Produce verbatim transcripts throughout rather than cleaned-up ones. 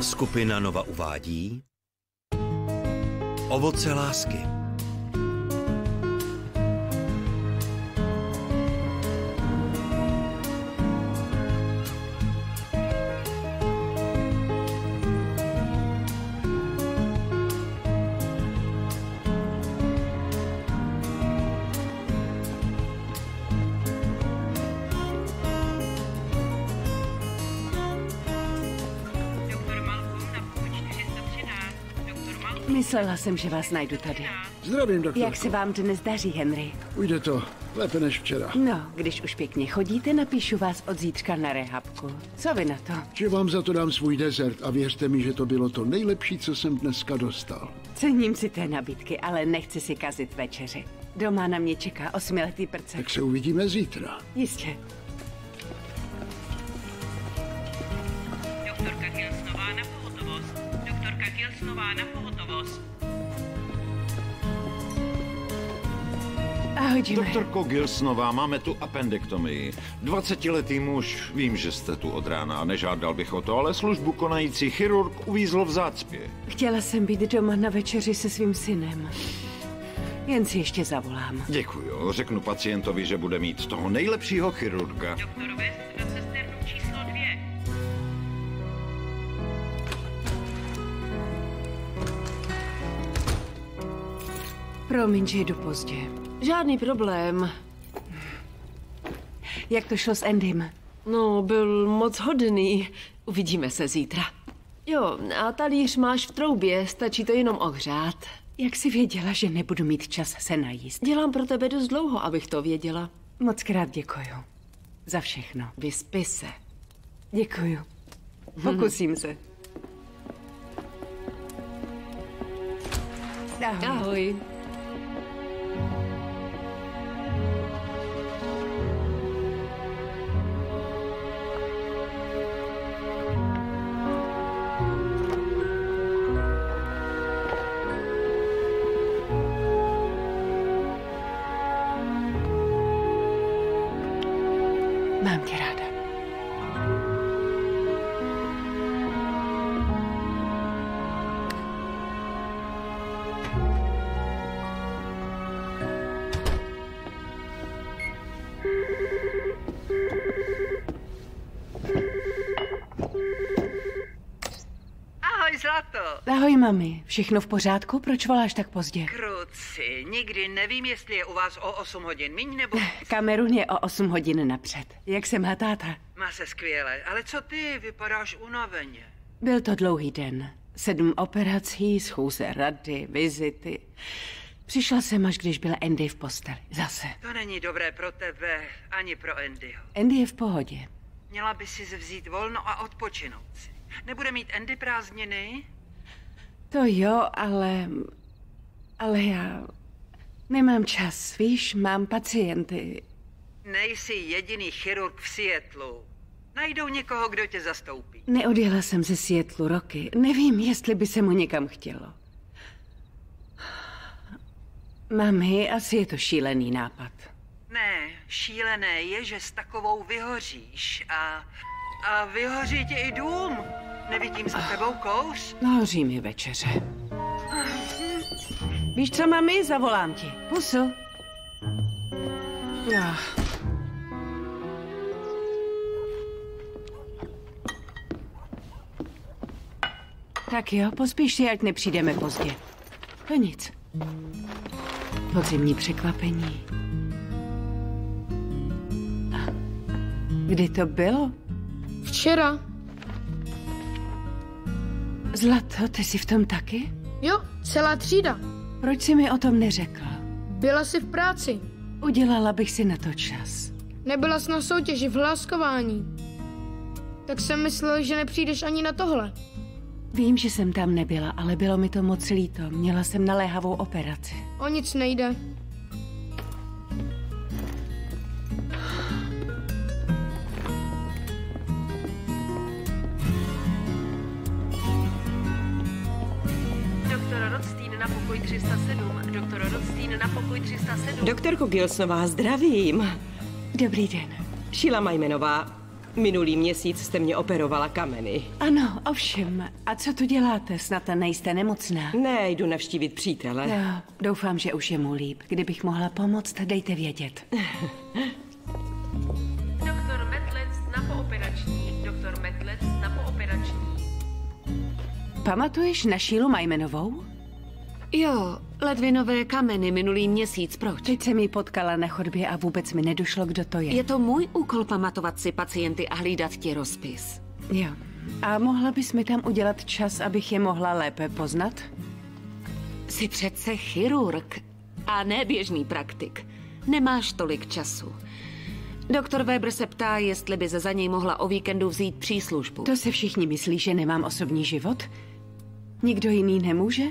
Skupina Nova uvádí Ovoce lásky. Myslela jsem, že vás najdu tady. Zdravím, doktorko. Jak se vám dnes daří, Henry? Ujde to. Lépe než včera. No, když už pěkně chodíte, napíšu vás od zítřka na rehabku. Co vy na to? Že vám za to dám svůj dezert a věřte mi, že to bylo to nejlepší, co jsem dneska dostal. Cením si té nabídky, ale nechci si kazit večeři. Doma na mě čeká osmiletý prcek. Tak se uvidíme zítra. Jistě. Doktorka Gilsnová na pohotovost. Doktorka Gilsnová na pohotovost. Ahoj, Jimmy. Doktorko Gilsnová, máme tu appendektomii. dvacetiletý muž, vím, že jste tu od rána a nežádal bych o to, ale službu konající chirurg uvízl v zácpě. Chtěla jsem být doma na večeři se svým synem. Jen si ještě zavolám. Děkuju, řeknu pacientovi, že bude mít toho nejlepšího chirurga. Doktor West na cisternu číslo dvě. Promiň, že jdu pozdě. Žádný problém. Jak to šlo s Andym? No, byl moc hodný. Uvidíme se zítra. Jo, a talíř máš v troubě, stačí to jenom ohřát. Jak jsi věděla, že nebudu mít čas se najíst? Dělám pro tebe dost dlouho, abych to věděla. Moc krát děkuju. Za všechno. Vyspí se. Děkuju. Pokusím se. Ahoj. Ahoj. Mám tě ráda. Ahoj, zlato. Ahoj, mami. Všechno v pořádku? Proč voláš tak pozdě? Kruci, nikdy nevím, jestli je u vás o osm hodin míň nebo... Kamerun je o osm hodin napřed. Jak se má táta? Má se skvěle, ale co ty, vypadáš unaveně. Byl to dlouhý den. Sedm operací, schůze rady, vizity. Přišla jsem, až když byl Andy v posteli. Zase. To není dobré pro tebe, ani pro Andyho. Andy je v pohodě. Měla by si vzít volno a odpočinout si. Nebude mít Andy prázdniny? To jo, ale... Ale já... Nemám čas, víš, mám pacienty. Nejsi jediný chirurg v Seattlu. Najdou někoho, kdo tě zastoupí. Neodjela jsem ze Seattlu roky. Nevím, jestli by se mu někam chtělo. Mami, asi je to šílený nápad. Ne, šílené je, že s takovou vyhoříš a... A vyhoří ti i dům. Nevidím za tebou kouř. Hoří mi večeře. Víš co, mami? Zavolám ti. Pusu. No. Tak jo, pospíš si, ať nepřijdeme pozdě. To nic. Podzimní překvapení. A kdy to bylo? Včera. Zlato, ty jsi v tom taky? Jo, celá třída. Proč jsi mi o tom neřekla? Byla jsi v práci. Udělala bych si na to čas. Nebyla jsi na soutěži v hláskování. Tak jsem myslel, že nepřijdeš ani na tohle. Vím, že jsem tam nebyla, ale bylo mi to moc líto. Měla jsem naléhavou operaci. O nic nejde. Doktor Rothstein na pokoj tři sta sedm. Doktor Rothstein na pokoj tři sta sedm. Doktorko Gilsnová, zdravím. Dobrý den. Sheila Majmenová. Minulý měsíc jste mě operovala kameny. Ano, ovšem. A co tu děláte? Snad nejste nemocná? Ne, jdu navštívit přítele. Jo, doufám, že už je mu líp. Kdybych mohla pomoct, dejte vědět. Doktor Metlec na pooperační. Doktor Metlec na pooperační. Pamatuješ na Šílu Majmenovou? Jo, ledvinové kameny minulý měsíc, proč? Teď jsem ji potkala na chodbě a vůbec mi nedošlo, kdo to je. Je to můj úkol pamatovat si pacienty a hlídat ti rozpis. Jo. A mohla bys mi tam udělat čas, abych je mohla lépe poznat? Jsi přece chirurg a ne běžný praktik. Nemáš tolik času. Doktor Weber se ptá, jestli by se za něj mohla o víkendu vzít příslužbu. To se všichni myslí, že nemám osobní život? Nikdo jiný nemůže?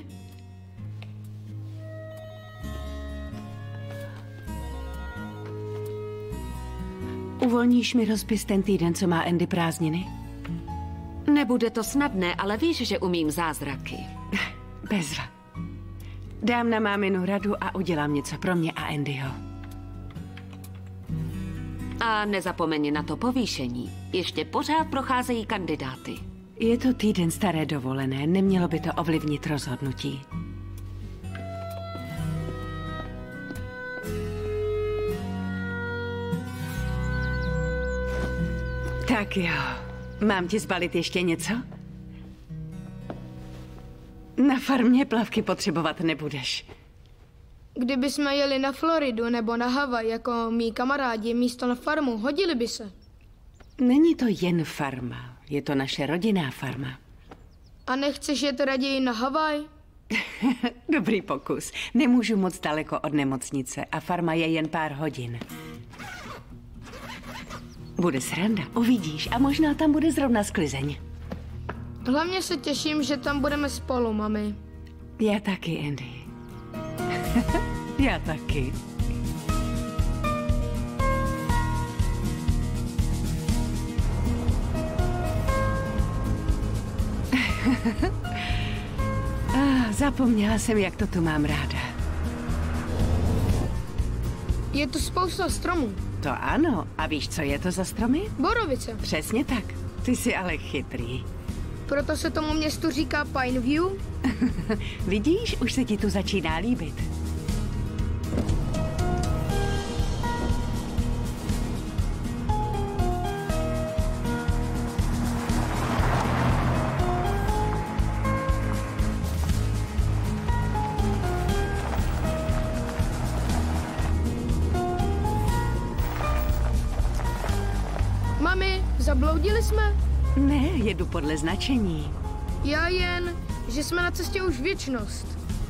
Uvolníš mi rozpis ten týden, co má Andy prázdniny? Nebude to snadné, ale víš, že umím zázraky. Bezva. Dám na máminu radu a udělám něco pro mě a Andyho. A nezapomeň na to povýšení. Ještě pořád procházejí kandidáty. Je to týden staré dovolené, nemělo by to ovlivnit rozhodnutí. Tak jo, mám ti zbalit ještě něco? Na farmě plavky potřebovat nebudeš. Kdyby jsme jeli na Floridu nebo na Havaj jako mý kamarádi místo na farmu, hodili by se. Není to jen farma, je to naše rodinná farma. A nechceš jet raději na Havaj? Dobrý pokus. Nemůžu moc daleko od nemocnice a farma je jen pár hodin. Bude sranda, uvidíš, a možná tam bude zrovna sklizeň. Hlavně se těším, že tam budeme spolu, mami. Já taky, Andy. Já taky. ah, zapomněla jsem, jak to tu mám ráda. Je tu spousta stromů. To ano. A víš, co je to za stromy? Borovice. Přesně tak. Ty jsi ale chytrý. Proto se tomu městu říká Pine View? Vidíš, už se ti tu začíná líbit. Mami, zabloudili jsme? Ne, jedu podle značení. Já jen, že jsme na cestě už věčnost.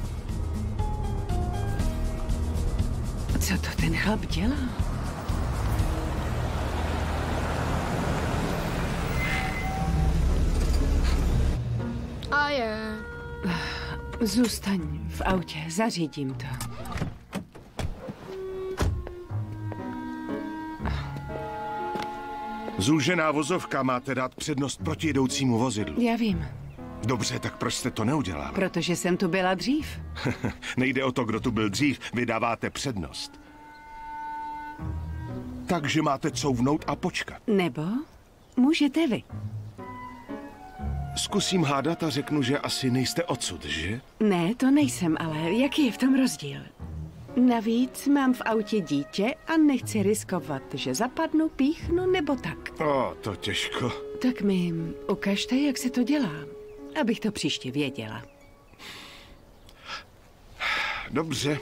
Co to ten chlap dělá? A je. Zůstaň v autě, zařídím to. Zúžená vozovka máte dát přednost proti jedoucímu vozidlu. Já vím. Dobře, tak proč jste to neudělal? Protože jsem tu byla dřív. Nejde o to, kdo tu byl dřív, vy dáváte přednost. Takže máte couvnout a počkat. Nebo můžete vy. Zkusím hádat a řeknu, že asi nejste odsud, že? Ne, to nejsem, ale jaký je v tom rozdíl? Navíc mám v autě dítě a nechci riskovat, že zapadnu, píchnu nebo tak. O, to těžko. Tak mi ukažte, jak se to dělá, abych to příště věděla. Dobře.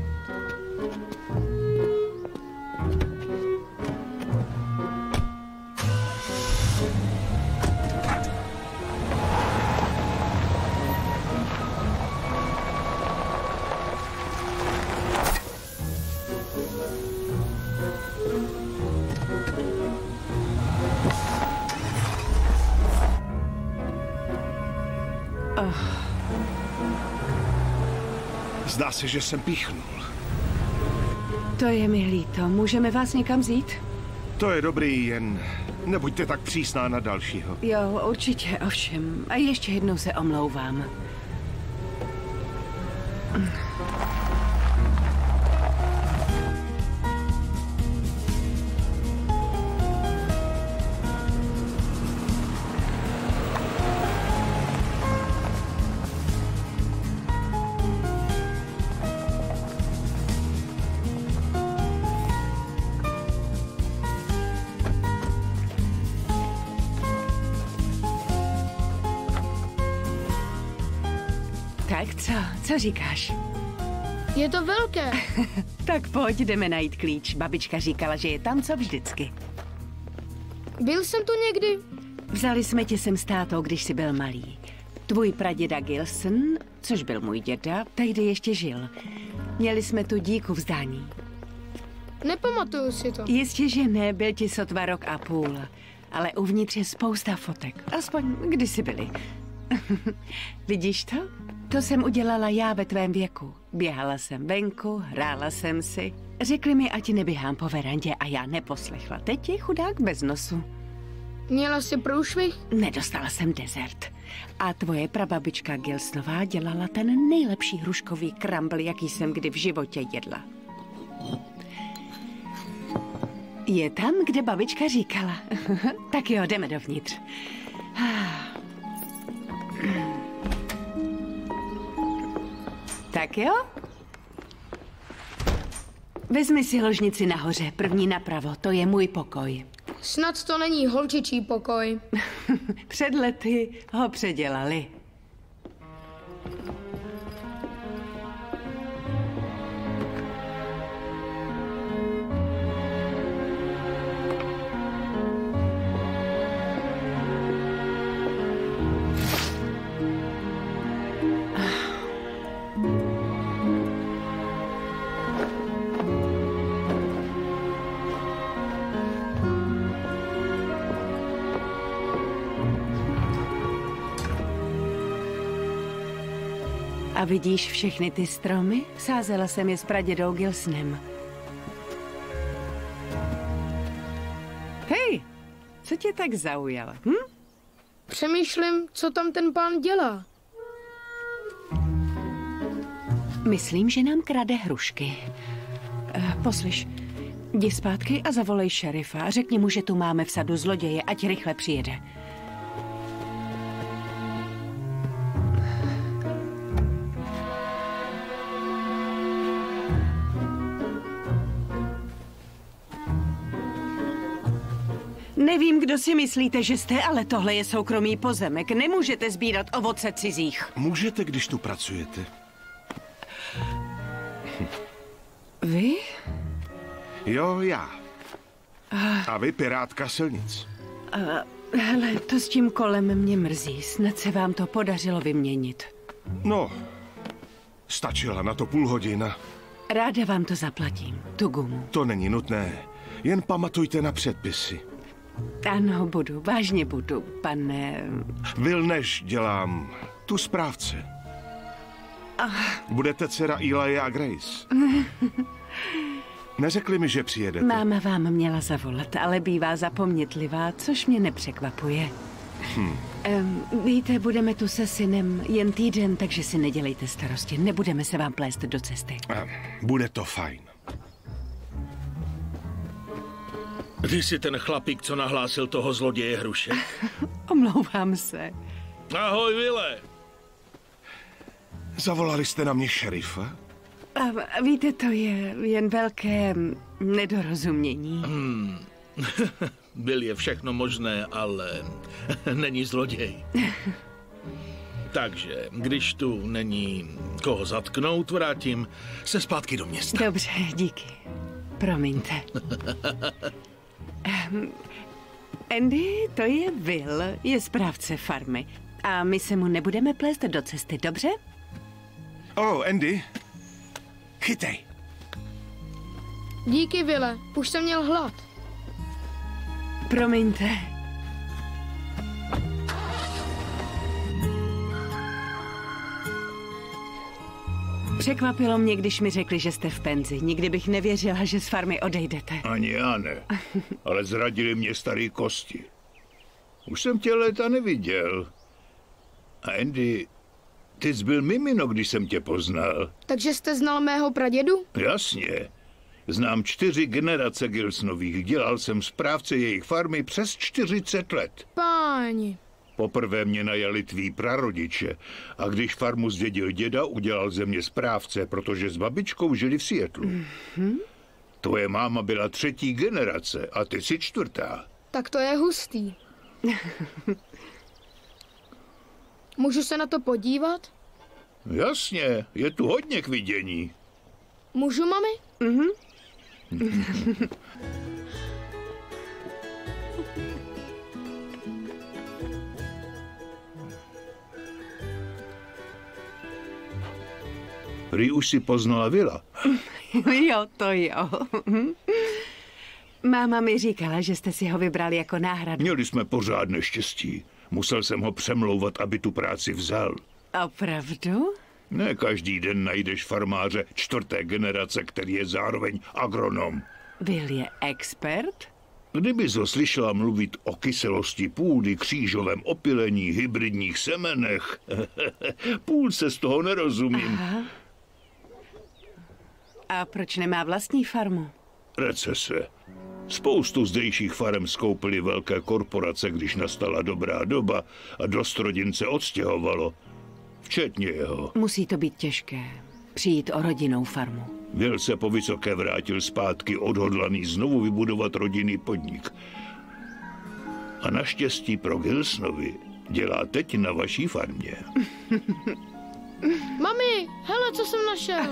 Zdá se, že jsem píchnul. To je mi líto. Můžeme vás někam vzít? To je dobrý, jen nebuďte tak přísná na dalšího. Jo, určitě, ovšem. A ještě jednou se omlouvám. Tak co? Co říkáš? Je to velké. Tak pojď, jdeme najít klíč. Babička říkala, že je tam co vždycky. Byl jsem tu někdy? Vzali jsme tě sem s tátou, když jsi byl malý. Tvůj praděda Gilson, což byl můj děda, tehdy ještě žil. Měli jsme tu díku vzdání. Nepamatuju si to. Jistě, že ne, byl ti sotva rok a půl. Ale uvnitř je spousta fotek. Aspoň kdysi byli. Vidíš to? To jsem udělala já ve tvém věku. Běhala jsem venku, hrála jsem si. Řekli mi, ať neběhám po verandě a já neposlechla. Teď je chudák bez nosu. Měla jsi průšvih? Nedostala jsem dezert. A tvoje prababička Gilsonová dělala ten nejlepší hruškový krambl, jaký jsem kdy v životě jedla. Je tam, kde babička říkala. Tak jo, jdeme dovnitř. Tak jo? Vezmi si ložnici nahoře, první napravo, to je můj pokoj. Snad to není holčičí pokoj. Před lety ho předělali. A vidíš všechny ty stromy? Sázela jsem je s pradědou Gilsonem. Hej, co tě tak zaujalo? Hm? Přemýšlím, co tam ten pán dělá. Myslím, že nám krade hrušky. Uh, poslyš, jdi zpátky a zavolej šerifa. Řekni mu, že tu máme v sadu zloděje, ať rychle přijede. Nevím, kdo si myslíte, že jste, ale tohle je soukromý pozemek. Nemůžete sbírat ovoce cizích. Můžete, když tu pracujete. Vy? Jo, já. A vy pirátka silnic. Uh, hele, to s tím kolem mě mrzí. Snad se vám to podařilo vyměnit. No, stačila na to půl hodina. Ráda vám to zaplatím, tu gumu. To není nutné. Jen pamatujte na předpisy. Ano, budu, vážně budu, pane... Vilneš dělám tu správce. Budete dcera Eli a Grace. Neřekli mi, že přijedete. Máma vám měla zavolat, ale bývá zapomnětlivá, což mě nepřekvapuje. Hm. Um, víte, budeme tu se synem jen týden, takže si nedělejte starosti. Nebudeme se vám plést do cesty. Bude to fajn. Ty jsi ten chlapík, co nahlásil toho zloděje hrušek? Omlouvám se. Ahoj, Vile. Zavolali jste na mě šerifa? A víte, to je jen velké nedorozumění. Hmm. Byl je všechno možné, ale není zloděj. Takže, když tu není koho zatknout, vrátím se zpátky do města. Dobře, díky. Promiňte. Um, Andy, to je Will, je správce farmy. A my se mu nebudeme plést do cesty, dobře? Oh, Andy. Chytej. Díky, Ville, už jsem měl hlad. Promiňte. Překvapilo mě, když mi řekli, že jste v penzi. Nikdy bych nevěřila, že z farmy odejdete. Ani já ne, ale zradili mě starý kosti. Už jsem tě léta neviděl. A Andy, ty jsi byl mimino, když jsem tě poznal. Takže jste znal mého pradědu? Jasně. Znám čtyři generace Gilsonových. Dělal jsem správce jejich farmy přes čtyřicet let. Páni. Poprvé mě najali tví prarodiče a když farmu zdědil děda, udělal ze mě správce, protože s babičkou žili v Seattlu. Mm-hmm. Tvoje máma byla třetí generace a ty jsi čtvrtá. Tak to je hustý. Můžu se na to podívat? Jasně, je tu hodně k vidění. Můžu, mami? Mhm. Prý už si poznala Vila. Jo, to jo. Máma mi říkala, že jste si ho vybrali jako náhradu. Měli jsme pořádné štěstí. Musel jsem ho přemlouvat, aby tu práci vzal. Opravdu? Ne každý den najdeš farmáře čtvrté generace, který je zároveň agronom. Will je expert? Kdybys ho slyšela mluvit o kyselosti půdy, křížovém opylení, hybridních semenech, půl se z toho nerozumím. Aha. A proč nemá vlastní farmu? Recese. Spoustu zdejších farem skoupily velké korporace, když nastala dobrá doba a dost rodin se odstěhovalo. Včetně jeho. Musí to být těžké. Přijít o rodinnou farmu. Will se po vysoké vrátil zpátky odhodlaný znovu vybudovat rodinný podnik. A naštěstí pro Gilsonovi dělá teď na vaší farmě. Mami, hele, co jsem našel.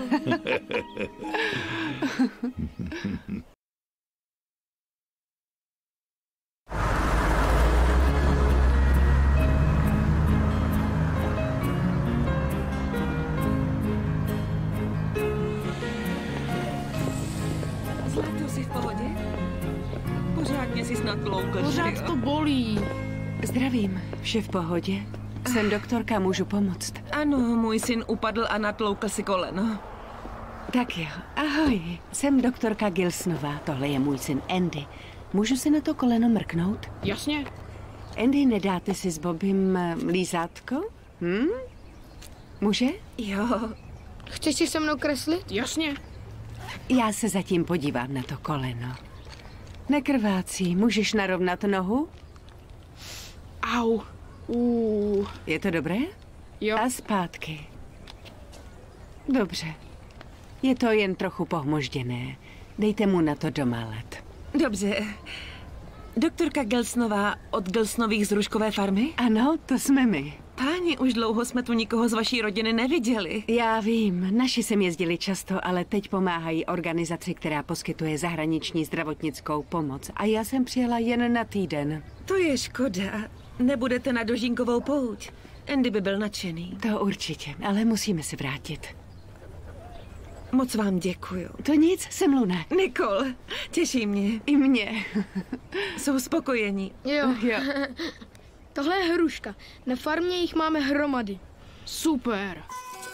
Zlato, jsi v pohodě? Pořádně si snad tloukl. Pořád to bolí. Zdravím, vše v pohodě? Jsem doktorka, můžu pomoct. Ano, můj syn upadl a natloukl si koleno. Tak jo, ahoj, jsem doktorka Gilsonová, tohle je můj syn Andy. Můžu si na to koleno mrknout? Jasně. Andy, nedáte si s Bobem lízátko? Hm? Může? Jo. Chceš si se mnou kreslit? Jasně. Já se zatím podívám na to koleno. Nekrvácí, můžeš narovnat nohu? Au. Uh. Je to dobré? Jo. A zpátky. Dobře. Je to jen trochu pohmožděné. Dejte mu na to doma let. Dobře. Doktorka Gilsonová od Gilsonových z Ruškové farmy? Ano, to jsme my. Páni, už dlouho jsme tu nikoho z vaší rodiny neviděli. Já vím, naši sem jezdili často, ale teď pomáhají organizaci, která poskytuje zahraniční zdravotnickou pomoc. A já jsem přijela jen na týden. To je škoda. Nebudete na Dožínkovou pouť. Andy by byl nadšený. To určitě, ale musíme se vrátit. Moc vám děkuju. To nic, jsem Luna. Nicole, těší mě. I mě. Jsou spokojení. Jo. jo. Tohle je hruška. Na farmě jich máme hromady. Super.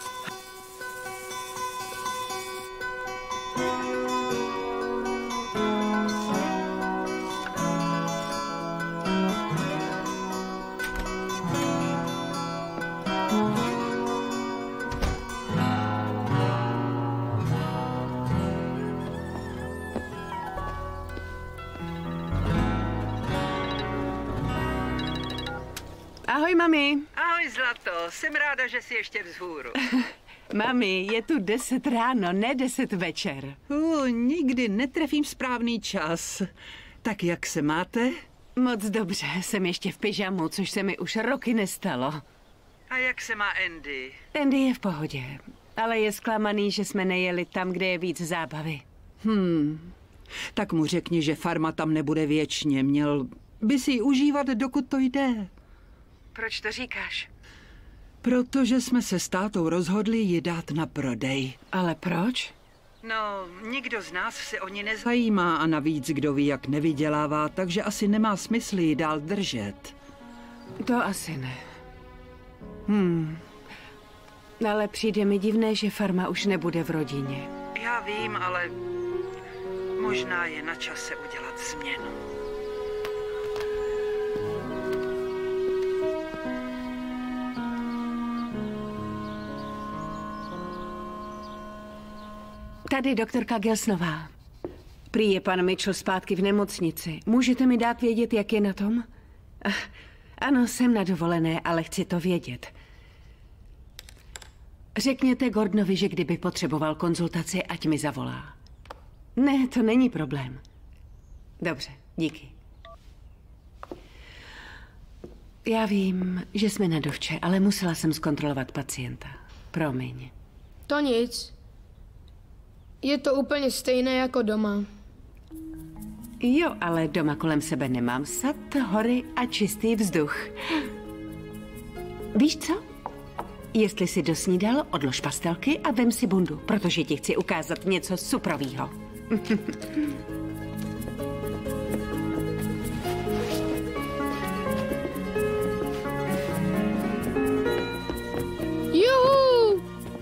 Ahoj, mami. Ahoj, Zlato. Jsem ráda, že jsi ještě vzhůru. Mami, je tu deset ráno, ne deset večer. Uh, nikdy netrefím správný čas. Tak jak se máte? Moc dobře, jsem ještě v pyžamu, což se mi už roky nestalo. A jak se má Andy? Andy je v pohodě, ale je zklamaný, že jsme nejeli tam, kde je víc zábavy. Hmm, tak mu řekni, že farma tam nebude věčně. Měl by si ji užívat, dokud to jde. Proč to říkáš? Protože jsme se s tátou rozhodli ji dát na prodej. Ale proč? No, nikdo z nás se o ní nezajímá a navíc kdo ví, jak nevydělává, takže asi nemá smysl ji dál držet. To asi ne. Hmm. Ale přijde mi divné, že farma už nebude v rodině. Já vím, ale možná je na čase udělat změnu. Tady doktorka Gilsonová. Prý je pan Mitchell zpátky v nemocnici. Můžete mi dát vědět, jak je na tom? Ano, jsem na dovolené, ale chci to vědět. Řekněte Gordonovi, že kdyby potřeboval konzultaci, ať mi zavolá. Ne, to není problém. Dobře, díky. Já vím, že jsme na dovče, ale musela jsem zkontrolovat pacienta. promiň. To nic. Je to úplně stejné jako doma. Jo, ale doma kolem sebe nemám sad, hory a čistý vzduch. Víš co? Jestli jsi dosnídal, odlož pastelky a vem si bundu, protože ti chci ukázat něco suprovýho. Juhu!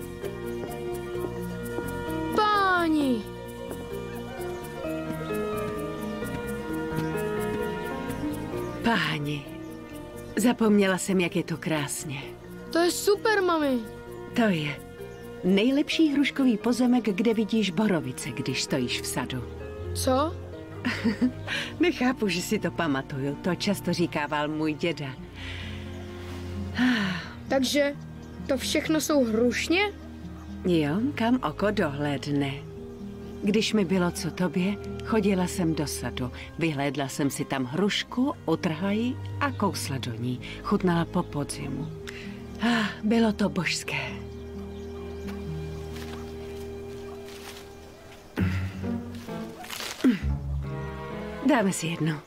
Páni! Páni, zapomněla jsem, jak je to krásně. To je super, mami. To je nejlepší hruškový pozemek, kde vidíš borovice, když stojíš v sadu. Co? Nechápu, že si to pamatuju. To často říkával můj děda. Takže to všechno jsou hrušně? Jo, kam oko dohlédne. Když mi bylo co tobě, chodila jsem do sadu. Vyhlédla jsem si tam hrušku, utrhla ji a kousla do ní. Chutnala po podzimu. Ah, bylo to božské. Dáme si jedno.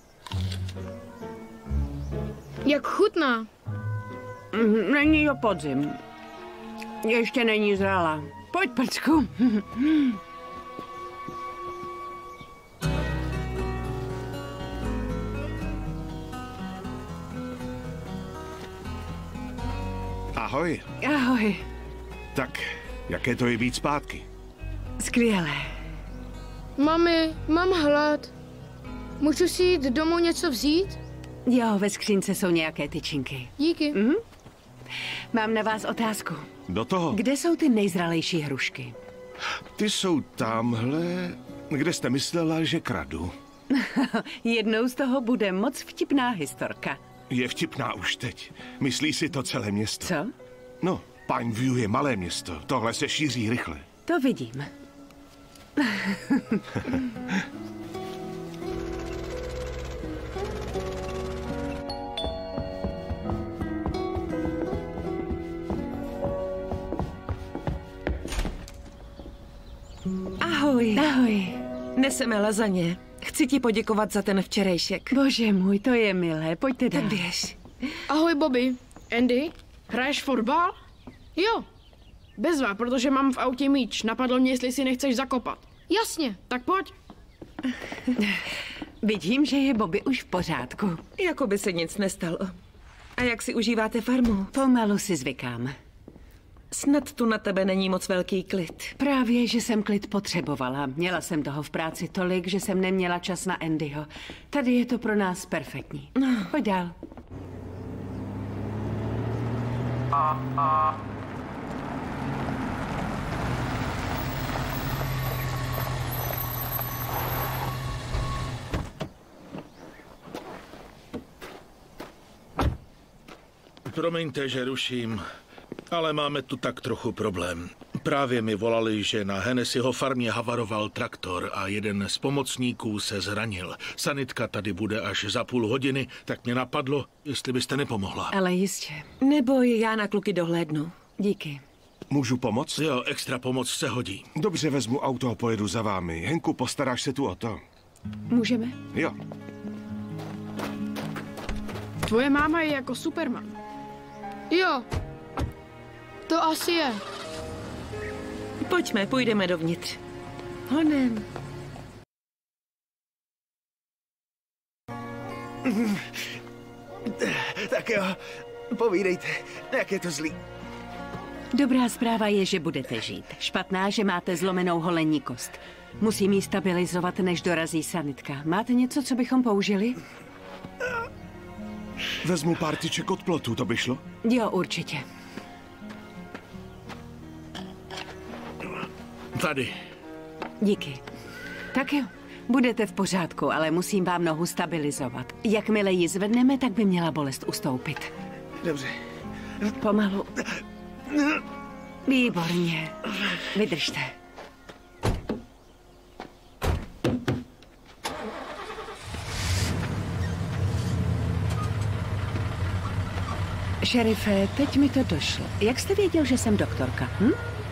Jak chutná? Není to podzim. Ještě není zralá. Pojď, prcku. Ahoj. Ahoj. Tak, jaké to je být zpátky? Skvělé. Mami, mám hlad. Můžu si jít domů něco vzít? Jo, ve skřínce jsou nějaké tyčinky. Díky. Mhm. Mám na vás otázku. Do toho. Kde jsou ty nejzralejší hrušky? Ty jsou tamhle, kde jste myslela, že kradu. Jednou z toho bude moc vtipná historka. Je vtipná už teď. Myslí si to celé město. Co? No, Pineview je malé město. Tohle se šíří rychle. To vidím. Ahoj. Ahoj. Neseme lazaně. Chci ti poděkovat za ten včerejšek. Bože můj, to je milé. Pojďte dál. Tak běž. Ahoj, Bobby. Andy, hraješ fotbal? Jo. Bezva, protože mám v autě míč. Napadlo mě, jestli si nechceš zakopat. Jasně. Tak pojď. Vidím, že je Bobby už v pořádku. Jako by se nic nestalo. A jak si užíváte farmu? Pomalu si zvykám. Snad tu na tebe není moc velký klid. Právě, že jsem klid potřebovala. Měla jsem toho v práci tolik, že jsem neměla čas na Andyho. Tady je to pro nás perfektní. No. Pojď dál. Promiňte, že ruším, ale máme tu tak trochu problém. Právě mi volali, že na Hennessyho farmě havaroval traktor a jeden z pomocníků se zranil. Sanitka tady bude až za půl hodiny, tak mě napadlo, jestli byste nepomohla. Ale jistě. Neboj, já na kluky dohlédnu. Díky. Můžu pomoct? Jo, extra pomoc se hodí. Dobře, vezmu auto a pojedu za vámi. Henku, postaráš se tu o to? Můžeme? Jo. Tvoje máma je jako Superman. Jo. To asi je. Pojďme, půjdeme dovnitř. Honem. Tak jo, povídejte, jak je to zlý. Dobrá zpráva je, že budete žít. Špatná, že máte zlomenou holenní kost. Musím ji stabilizovat, než dorazí sanitka. Máte něco, co bychom použili? Vezmu pár tyček od plotu, to by šlo? Jo, určitě. Tady. Díky. Tak jo, budete v pořádku, ale musím vám nohu stabilizovat. Jakmile ji zvedneme, tak by měla bolest ustoupit. Dobře. Pomalu. Výborně. Vydržte. Šerife, teď mi to došlo. Jak jste věděl, že jsem doktorka? Hm?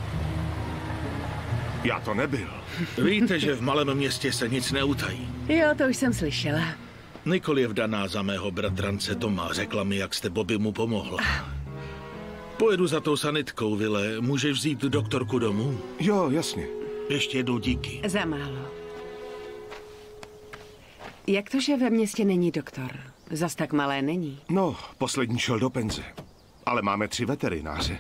Já to nebyl. Víte, že v malém městě se nic neutají. Jo, to už jsem slyšela. Nikol je vdaná za mého bratrance Toma. Řekla mi, jak jste Bobby mu pomohla. Pojedu za tou sanitkou, Vile. Můžeš vzít doktorku domů? Jo, jasně. Ještě jednou díky. Za málo. Jak to, že ve městě není doktor? Zas tak malé není. No, poslední šel do penze. Ale máme tři veterináře.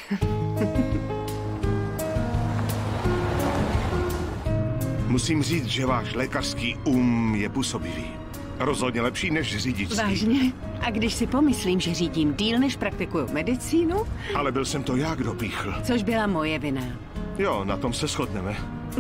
Musím říct, že váš lékařský um je působivý. Rozhodně lepší než řidičský. Vážně? A když si pomyslím, že řídím díl, než praktikuju medicínu? Ale byl jsem to já, kdo píchl. Což byla moje vina. Jo, na tom se shodneme.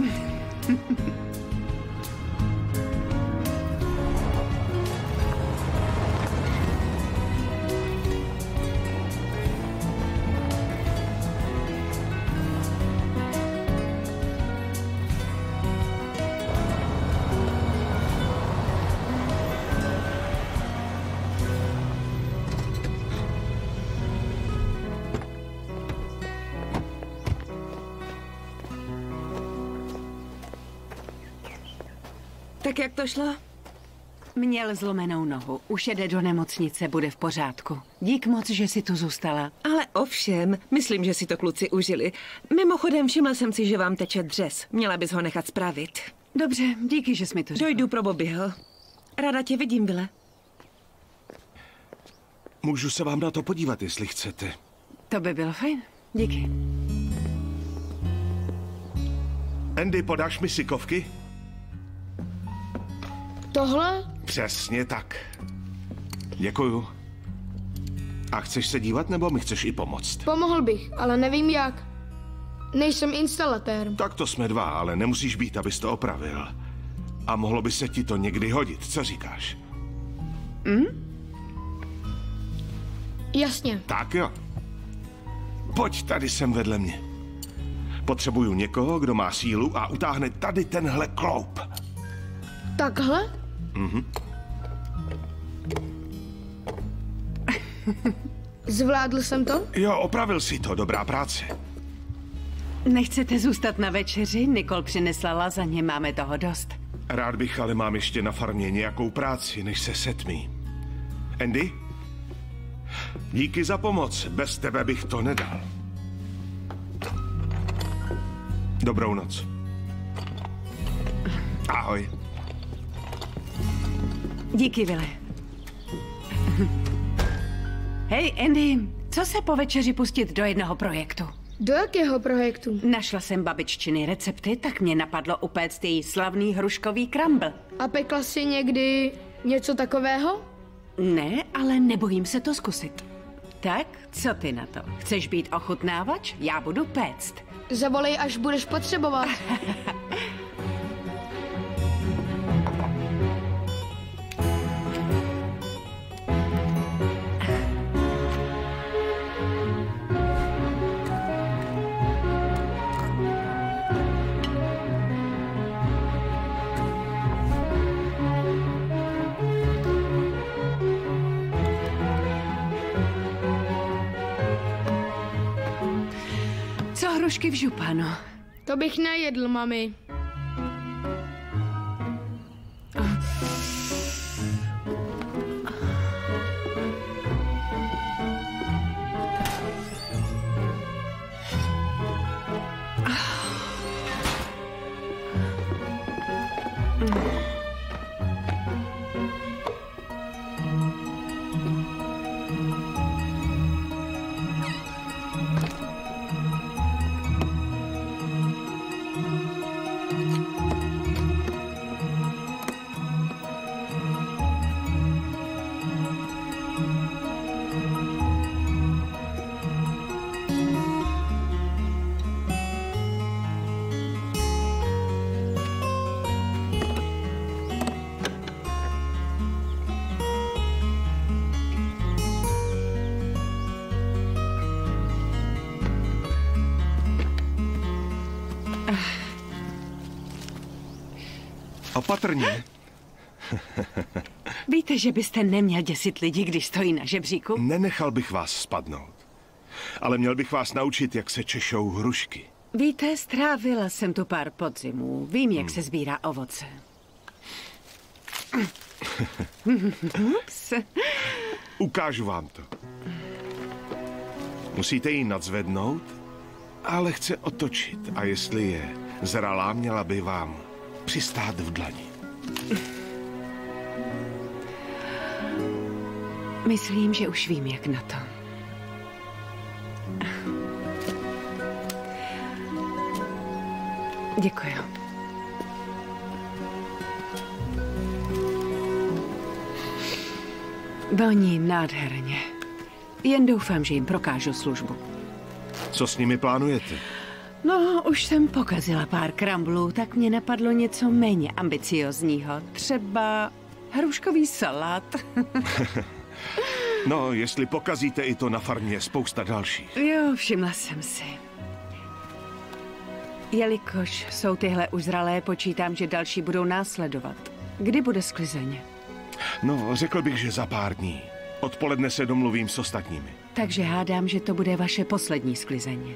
Tak jak to šlo? Měl zlomenou nohu. Už jede do nemocnice, bude v pořádku. Dík moc, že si tu zůstala. Ale ovšem, myslím, že si to kluci užili. Mimochodem, všimla jsem si, že vám teče dřez. Měla bys ho nechat spravit. Dobře, díky, že jsi mi to řekl. Dojdu pro Bobbyho. Ráda tě vidím, Vile. Můžu se vám na to podívat, jestli chcete. To by bylo fajn. Díky. Andy, podáš mi sikovky? Tohle? Přesně tak. Děkuju. A chceš se dívat, nebo mi chceš i pomoct? Pomohl bych, ale nevím jak. Nejsem instalatér. Tak to jsme dva, ale nemusíš být, abys to opravil. A mohlo by se ti to někdy hodit, co říkáš? Hm? Jasně. Tak jo. Pojď tady sem vedle mě. Potřebuju někoho, kdo má sílu a utáhne tady tenhle kloup. Takhle? Mhm. Zvládl jsem to? Jo, opravil si to, dobrá práce. Nechcete zůstat na večeři? Nikol přinesla lazaně, máme toho dost. Rád bych, ale mám ještě na farmě nějakou práci, než se setmí. Andy? Díky za pomoc, bez tebe bych to nedal. Dobrou noc. Ahoj. Díky, Vile. Hej, Andy, co se po večeři pustit do jednoho projektu? Do jakého projektu? Našla jsem babiččiny recepty, tak mě napadlo upéct její slavný hruškový crumble. A pekla jsi někdy něco takového? Ne, ale nebojím se to zkusit. Tak, co ty na to? Chceš být ochutnávač? Já budu péct. Zavolej, až budeš potřebovat. Co hrušky v županu? To bych nejedl, mami. Opatrně. Víte, že byste neměl děsit lidi, když stojí na žebříku? Nenechal bych vás spadnout. Ale měl bych vás naučit, jak se češou hrušky. Víte, strávila jsem tu pár podzimů. Vím, jak hmm. se sbírá ovoce. Ups. Ukážu vám to. Musíte ji nadzvednout a lehce otočit. A jestli je zralá, měla by vám přistát v dlani. Myslím, že už vím, jak na to. Děkuji. Voní nádherně. Jen doufám, že jim prokážu službu. Co s nimi plánujete? No, už jsem pokazila pár kramblů, tak mě napadlo něco méně ambiciozního. Třeba hruškový salát. No, jestli pokazíte i to na farmě, je spousta dalších. Jo, všimla jsem si. Jelikož jsou tyhle už zralé, počítám, že další budou následovat. Kdy bude sklizeň? No, řekl bych, že za pár dní. Odpoledne se domluvím s ostatními. Takže hádám, že to bude vaše poslední sklizeň.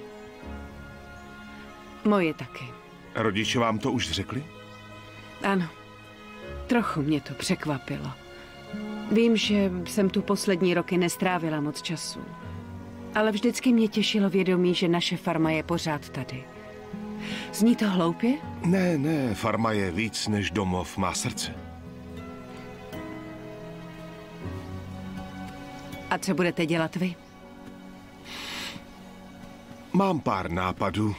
Moje taky. Rodiče vám to už řekli? Ano. Trochu mě to překvapilo. Vím, že jsem tu poslední roky nestrávila moc času. Ale vždycky mě těšilo vědomí, že naše farma je pořád tady. Zní to hloupě? Ne, ne, farma je víc než domov, má srdce. A co budete dělat vy? Mám pár nápadů.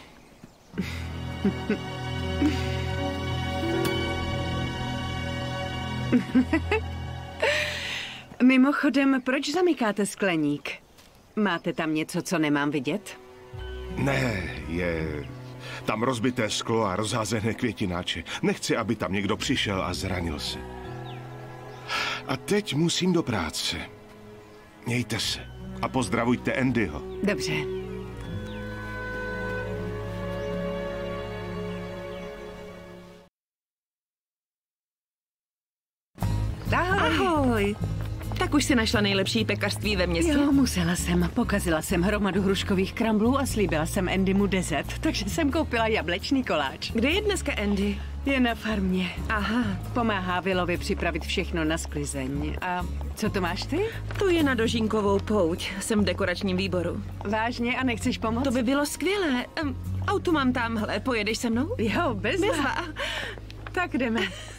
Mimochodem, proč zamykáte skleník? Máte tam něco, co nemám vidět? Ne, je tam rozbité sklo a rozházené květináče. Nechci, aby tam někdo přišel a zranil se. A teď musím do práce. Mějte se a pozdravujte Andyho. Dobře. Ahoj. Tak už si našla nejlepší pekařství ve městě? Jo, musela jsem. Pokazila jsem hromadu hruškových kramblů a slíbila jsem Andymu dezert, takže jsem koupila jablečný koláč. Kde je dneska Andy? Je na farmě. Aha. Pomáhá Willovi připravit všechno na sklizeň. A co to máš ty? To je na Dožínkovou pouť. Jsem v dekoračním výboru. Vážně a nechceš pomoct? To by bylo skvělé. Um, auto mám tamhle. Pojedeš se mnou? Jo, bezva. Tak jdeme.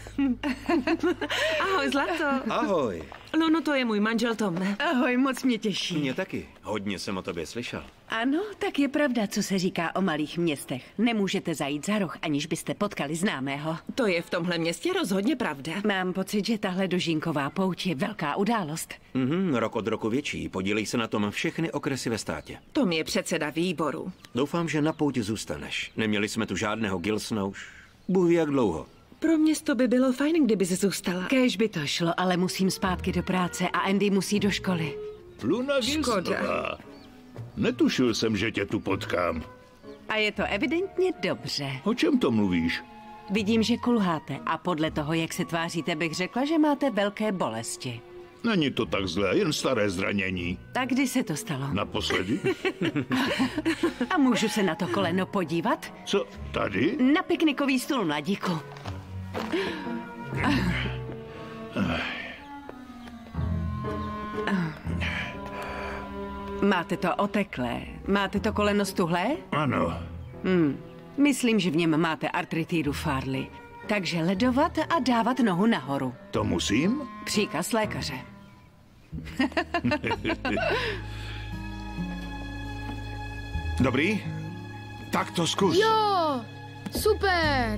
Ahoj, Zlato. Ahoj. No, no, to je můj manžel Tom. Ahoj, moc mě těší. Mě taky. Hodně jsem o tobě slyšel. Ano, tak je pravda, co se říká o malých městech. Nemůžete zajít za roh, aniž byste potkali známého. To je v tomhle městě rozhodně pravda. Mám pocit, že tahle Dožínková pouť je velká událost. Mhm, rok od roku větší. Podílej se na tom všechny okresy ve státě. Tom je předseda výboru. Doufám, že na pouti zůstaneš. Neměli jsme tu žádného Gilsona už. Bůh ví, jak dlouho. Pro město by bylo fajn, kdyby se zůstala. Kéž by to šlo, ale musím zpátky do práce a Andy musí do školy. Luna Gilsonová. Netušil jsem, že tě tu potkám. A je to evidentně dobře. O čem to mluvíš? Vidím, že kulháte a podle toho, jak se tváříte, bych řekla, že máte velké bolesti. Není to tak zlé, jen staré zranění. A kdy se to stalo? Naposledy? A můžu se na to koleno podívat? Co, tady? Na piknikový stůl, mladíku. Máte to oteklé. Máte to koleno stuhlé? Ano. Hmm. Myslím, že v něm máte artritidu Farley. Takže ledovat a dávat nohu nahoru. To musím? Příkaz lékaře. Dobrý? Tak to zkus. Jo, super.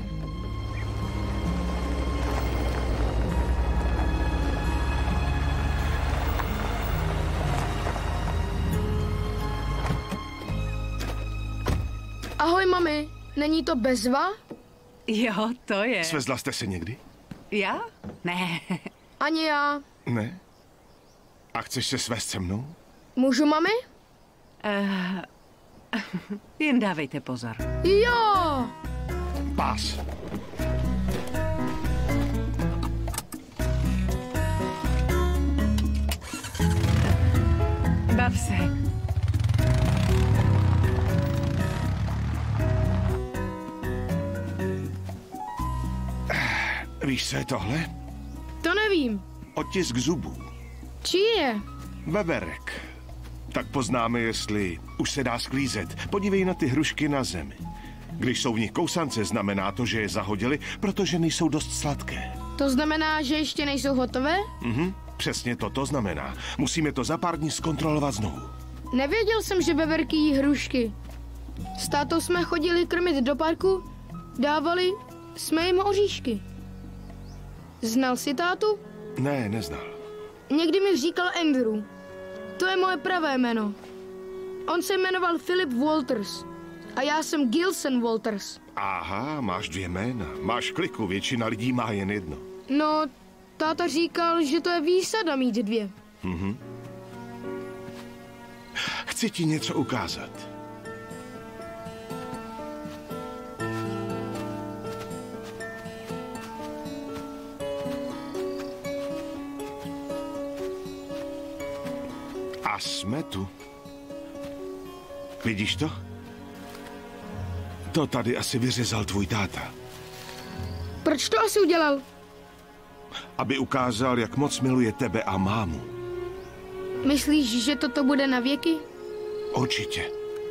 Ahoj, mami. Není to bezva? Jo, to je. Svezla jste se někdy? Já? Ne. Ani já. Ne? A chceš se svést se mnou? Můžu, mami? Uh, jen dávejte pozor. Jo! Pás. Bav se. Víš, co je tohle? To nevím. Otisk zubů. Čí je? Veverek. Tak poznáme, jestli už se dá sklízet. Podívej na ty hrušky na zemi. Když jsou v nich kousance, znamená to, že je zahodili, protože nejsou dost sladké. To znamená, že ještě nejsou hotové? Mhm, přesně to to znamená. Musíme to za pár dní zkontrolovat znovu. Nevěděl jsem, že veverky jí hrušky. S tátou jsme chodili krmit do parku, dávali jsme jim oříšky. Znal jsi tátu? Ne, neznal. Někdy mi říkal Andrew. To je moje pravé jméno. On se jmenoval Philip Walters. A já jsem Gilson Walters. Aha, máš dvě jména. Máš kliku, většina lidí má jen jedno. No, táta říkal, že to je výsada mít dvě. Mhm. Chci ti něco ukázat. A jsme tu. Vidíš to? To tady asi vyřezal tvůj táta. Proč to asi udělal? Aby ukázal, jak moc miluje tebe a mámu. Myslíš, že toto bude na věky? Určitě.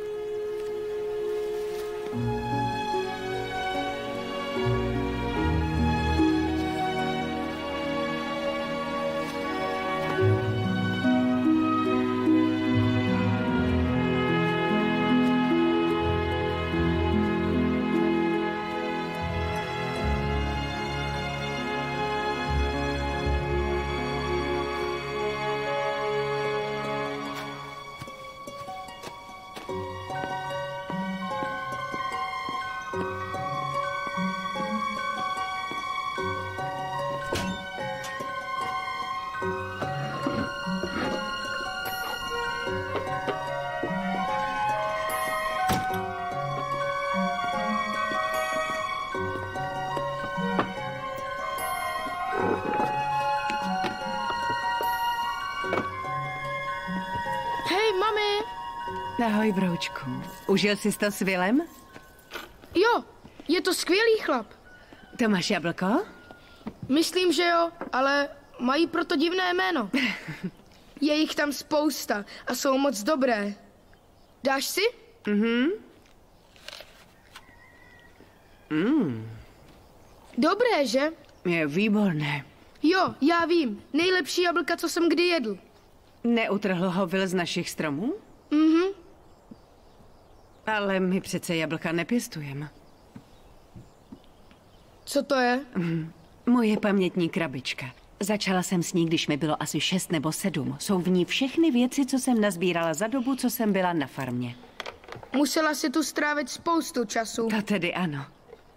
Ahoj, broučku. Užil jsi to s Willem? Jo, je to skvělý chlap. To máš jablko? Myslím, že jo, ale mají proto divné jméno. Je jich tam spousta a jsou moc dobré. Dáš si? Mhm. Mm. Dobré, že? Je výborné. Jo, já vím. Nejlepší jablka, co jsem kdy jedl. Neutrhl ho Will z našich stromů? Mhm. Ale my přece jablka nepěstujeme. Co to je? Mm. Moje pamětní krabička. Začala jsem s ní, když mi bylo asi šest nebo sedm. Jsou v ní všechny věci, co jsem nazbírala za dobu, co jsem byla na farmě. Musela si tu strávit spoustu času. To tedy ano.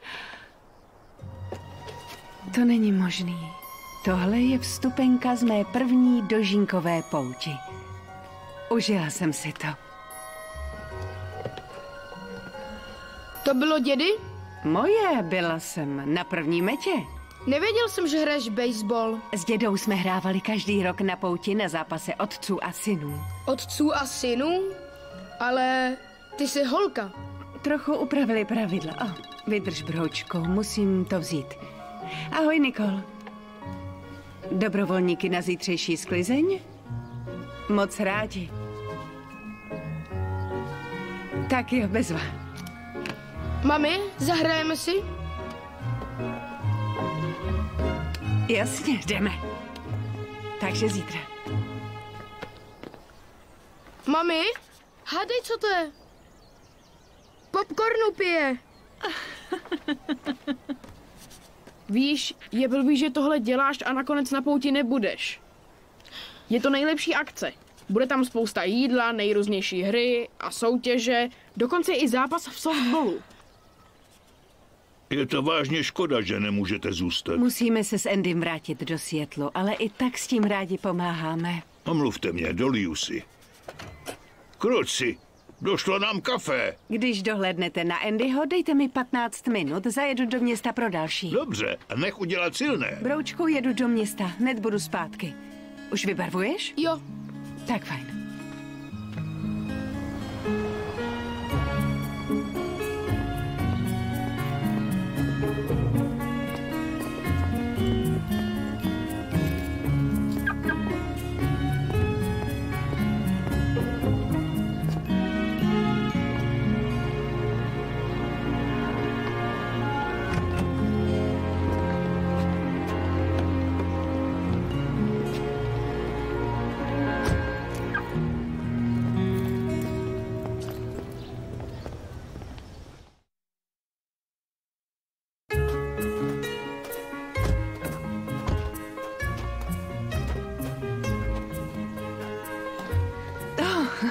To není možný. Tohle je vstupenka z mé první dožinkové pouti. Užila jsem si to. To bylo dědy? Moje, byla jsem na první metě. Nevěděl jsem, že hraješ baseball. S dědou jsme hrávali každý rok na pouti na zápase otců a synů. Otců a synů? Ale ty jsi holka. Trochu upravili pravidla. Oh, vydrž, broučko, musím to vzít. Ahoj, Nikol. Dobrovolníky na zítřejší sklizeň? Moc rádi. Tak jo, bezva. Mami, zahrajeme si? Jasně, jdeme. Takže zítra. Mami, hádej, co to je? Popcornu pije. Víš, je blbý, že tohle děláš a nakonec na pouti nebudeš. Je to nejlepší akce. Bude tam spousta jídla, nejrůznější hry a soutěže, dokonce i zápas v softballu. Je to vážně škoda, že nemůžete zůstat. Musíme se s Andym vrátit do Seattlu, ale i tak s tím rádi pomáháme. Omluvte mě, doliju si. Kluci, došlo nám kafe. Když dohlédnete na Andyho, dejte mi patnáct minut, zajedu do města pro další. Dobře, a nech udělat silné. Broučku, jedu do města, hned budu zpátky. Už vybarvuješ? Jo. Tak fajn.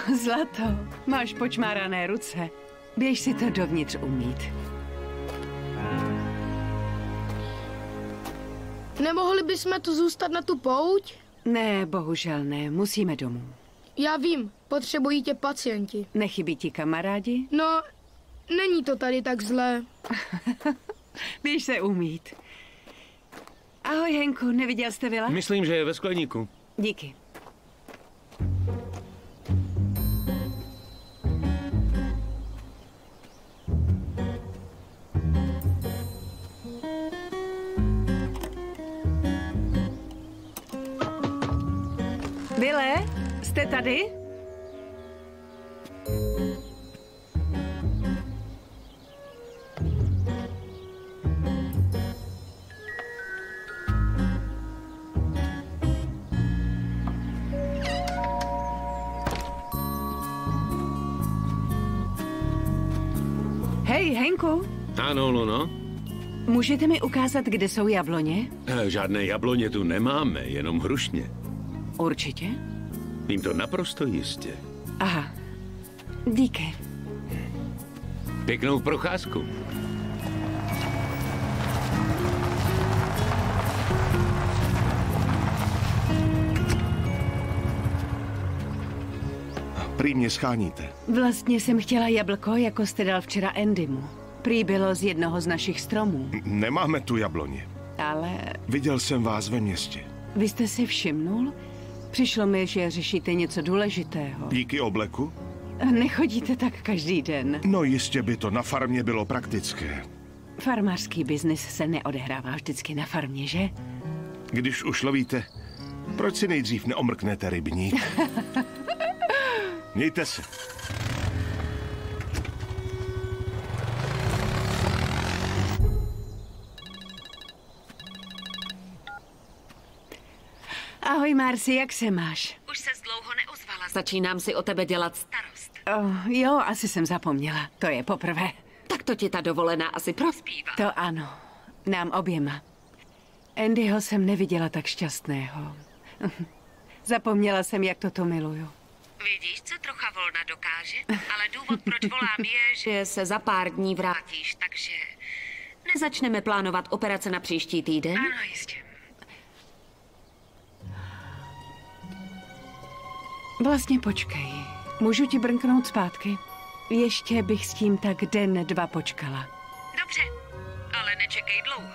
Zlato, máš počmárané ruce. Běž si to dovnitř umýt. Nemohli bychom tu zůstat na tu pouť? Ne, bohužel ne, musíme domů. Já vím, potřebují tě pacienti. Nechybí ti kamarádi? No, není to tady tak zlé. Běž se umýt. Ahoj, Henku, neviděl jste Vila? Myslím, že je ve skleníku. Díky. Vile, jste tady? Hej, Henku. Ano, Luno. Můžete mi ukázat, kde jsou jabloně? Žádné jabloně tu nemáme, jenom hrušně. Určitě. Vím to naprosto jistě. Aha. Díky. Pěknou procházku. Prý mě scháníte. Vlastně jsem chtěla jablko, jako jste dal včera Andymu. Prý bylo z jednoho z našich stromů. Nemáme tu jabloně. Ale Viděl jsem vás ve městě. vy jste si všimnul? Přišlo mi, že řešíte něco důležitého. Díky obleku? Nechodíte tak každý den. No jistě by to na farmě bylo praktické. Farmářský biznis se neodehrává vždycky na farmě, že? Když už lovíte, proč si nejdřív neomrknete rybník? Mějte se. Ahoj, Marci, jak se máš? Už se dlouho neozvala. Začínám si o tebe dělat starost. Oh, jo, asi jsem zapomněla. To je poprvé. Tak to ti ta dovolená asi prospívá. To ano. Nám oběma. Andyho jsem neviděla tak šťastného. Zapomněla jsem, jak toto miluju. Vidíš, co trocha volna dokáže? Ale důvod, proč volám, je, že se za pár dní vrátíš, takže nezačneme plánovat operace na příští týden? Ano, jistě. Vlastně počkej. Můžu ti brnknout zpátky? Ještě bych s tím tak den, dva počkala. Dobře, ale nečekej dlouho.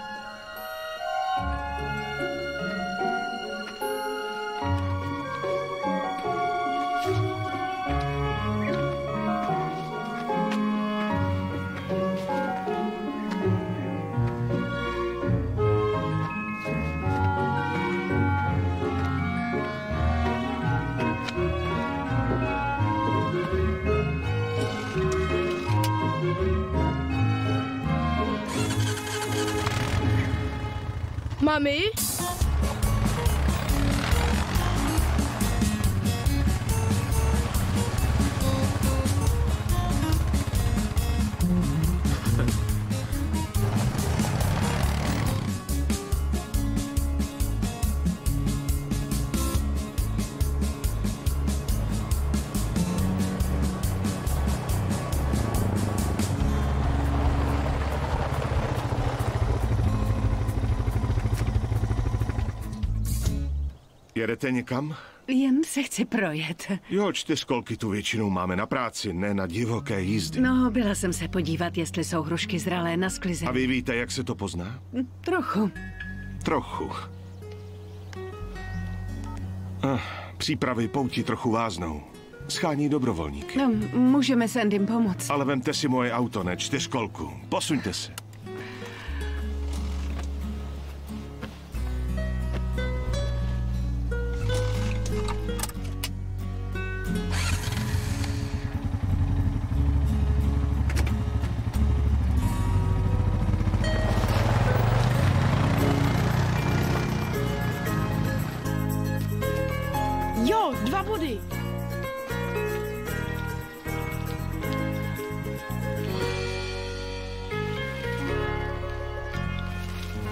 Mami? Jedete někam? Jen se chci projet. Jo, čtyřkolky tu většinou máme na práci, ne na divoké jízdy. No, byla jsem se podívat, jestli jsou hrušky zralé na sklizeň. A vy víte, jak se to pozná? Trochu. Trochu. Ah, přípravy pouti trochu váznou. Schání dobrovolníky. No, můžeme s Andym pomoct. Ale vemte si moje auto, ne čtyřkolku. Posuňte se. Jo, dva body.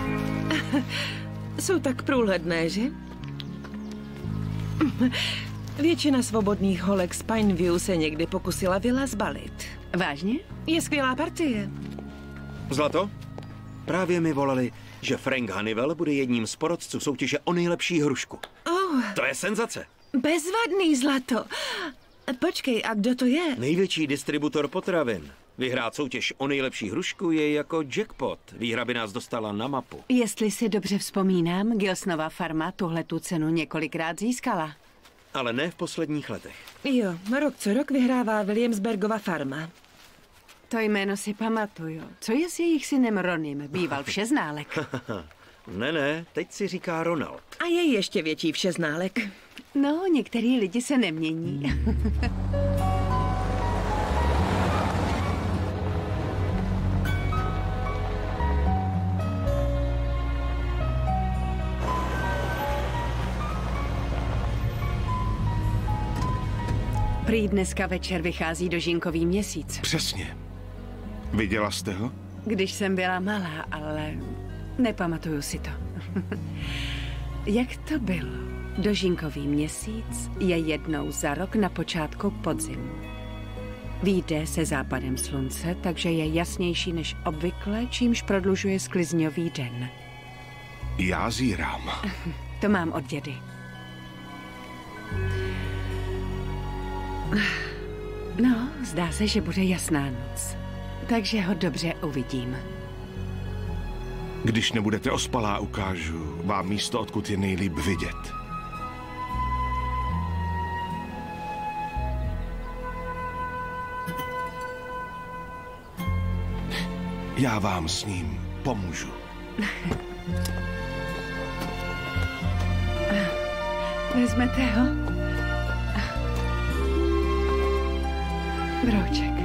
Jsou tak průhledné, že? Většina svobodných holek z Pineview se někdy pokusila vila zbalit. Vážně? Je skvělá partie. Zlato? Právě mi volali, že Frank Hannibal bude jedním z porotců soutěže o nejlepší hrušku. Oh, To je senzace. bezvadný, Zlato. Počkej, a kdo to je? Největší distributor potravin. Vyhrát soutěž o nejlepší hrušku je jako jackpot. Výhra by nás dostala na mapu. Jestli si dobře vzpomínám, Gilsnova farma tuhle tu cenu několikrát získala. Ale ne v posledních letech. Jo, rok co rok vyhrává Williamsburgova farma. To jméno si pamatuju. Co je s jejich synem Ronym? Býval všeználek. Ne, ne, teď si říká Ronald. A je ještě větší všeználek. No, některý lidi se nemění. Prý dneska večer vychází dožínkový měsíc. Přesně. Viděla jste ho? Když jsem byla malá, ale nepamatuju si to. Jak to bylo? Dožínkový měsíc je jednou za rok na počátku podzimu. Vyjde se západem slunce, takže je jasnější než obvykle, čímž prodlužuje sklizňový den. Já zírám. To mám od dědy. No, zdá se, že bude jasná noc. Takže ho dobře uvidím. Když nebudete ospalá, ukážu vám místo, odkud je nejlíp vidět. Já vám s ním pomůžu. Vezmete ho? Brouček.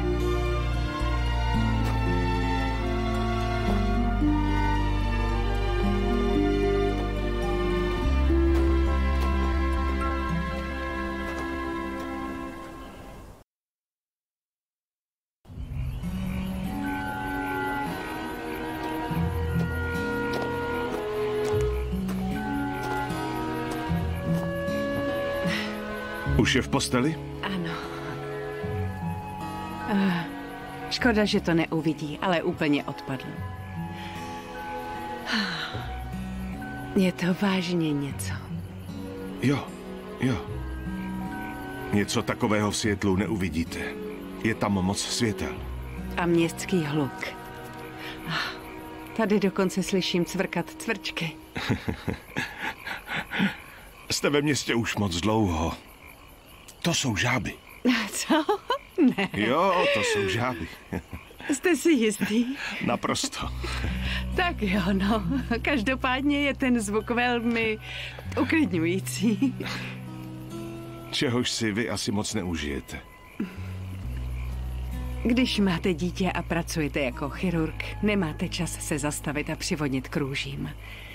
Už je v posteli? Ano. Uh, škoda, že to neuvidí, ale úplně odpadl. Je to vážně něco. Jo, jo. Něco takového v Seattlu neuvidíte. Je tam moc světel. A městský hluk. Tady dokonce slyším cvrkat cvrčky. Jste ve městě už moc dlouho. To jsou žáby. Co? Ne. Jo, to jsou žáby. Jste si jistý? Naprosto. Tak jo, no. Každopádně je ten zvuk velmi uklidňující. Čehož si vy asi moc neužijete. Když máte dítě a pracujete jako chirurg, nemáte čas se zastavit a přivodnit k růžím.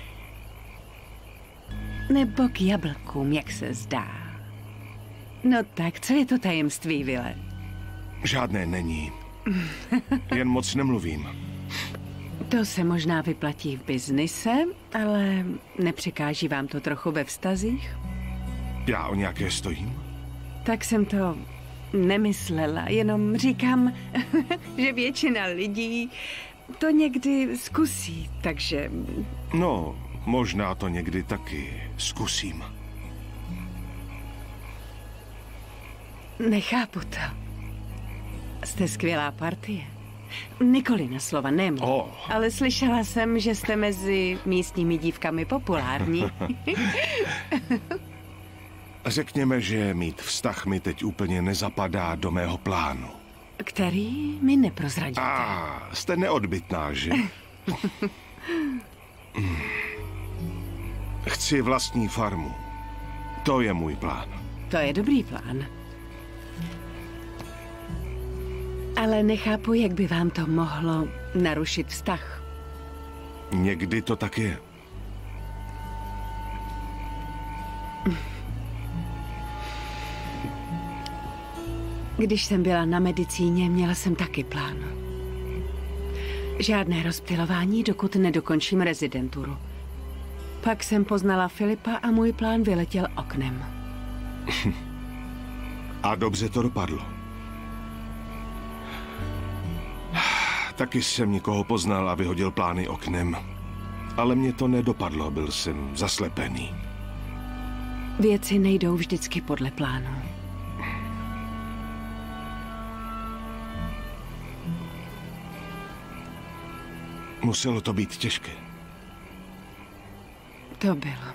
Nebo k jablkům, jak se zdá. No tak, co je to tajemství, Vile? Žádné není. Jen moc nemluvím. To se možná vyplatí v biznise, ale nepřekáží vám to trochu ve vztazích? Já o nějaké stojím? Tak jsem to nemyslela, jenom říkám, že většina lidí to někdy zkusí, takže... No, možná to někdy taky zkusím. Nechápu to. Jste skvělá partie. Nikolina slova, ne můj. Oh. Ale slyšela jsem, že jste mezi místními dívkami populární. Řekněme, že mít vztah mi teď úplně nezapadá do mého plánu. Který mi neprozradíte. A jste neodbytná, že? Chci vlastní farmu. To je můj plán. To je dobrý plán. Ale nechápu, jak by vám to mohlo narušit vztah. Někdy to tak je. Když jsem byla na medicíně, měla jsem taky plán. Žádné rozptylování, dokud nedokončím rezidenturu. Pak jsem poznala Filipa a můj plán vyletěl oknem. A dobře to dopadlo. Taky jsem někoho poznal a vyhodil plány oknem. Ale mě to nedopadlo, byl jsem zaslepený. Věci nejdou vždycky podle plánu. Muselo to být těžké. To bylo.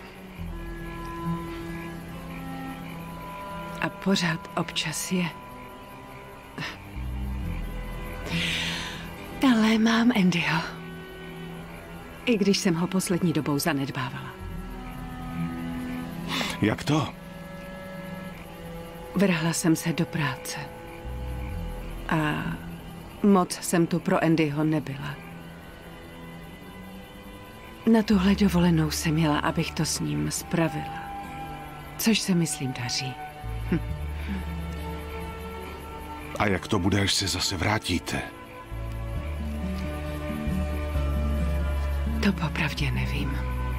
A pořád občas je. Ale mám Andyho. I když jsem ho poslední dobou zanedbávala. Jak to? Vrhla jsem se do práce. A moc jsem tu pro Andyho nebyla. Na tuhle dovolenou jsem měla, abych to s ním spravila. Což se, myslím, daří. Hm. A jak to bude, až se zase vrátíte? To popravdě nevím.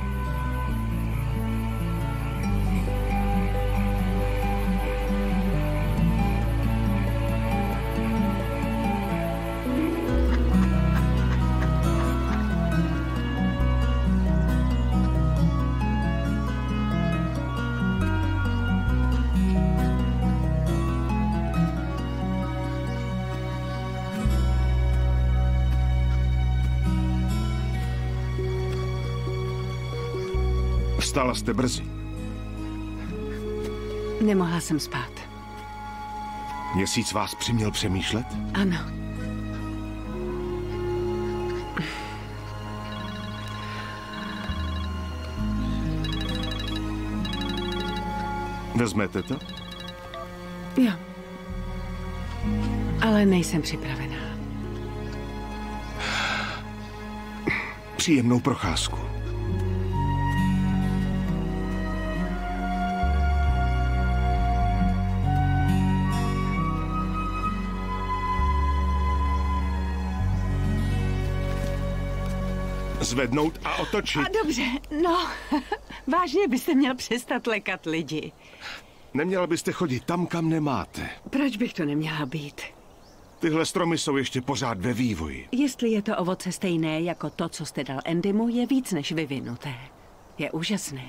Vstala jste brzy. Nemohla jsem spát. Měsíc vás přiměl přemýšlet? Ano. Vezmete to? Jo. Ale nejsem připravená. Příjemnou procházku. Zvednout a otočit. A dobře, no, vážně byste měl přestat lekat lidi. Neměla byste chodit tam, kam nemáte. Proč bych to neměla být? Tyhle stromy jsou ještě pořád ve vývoji. Jestli je to ovoce stejné jako to, co jste dal Andymu, je víc než vyvinuté. Je úžasné.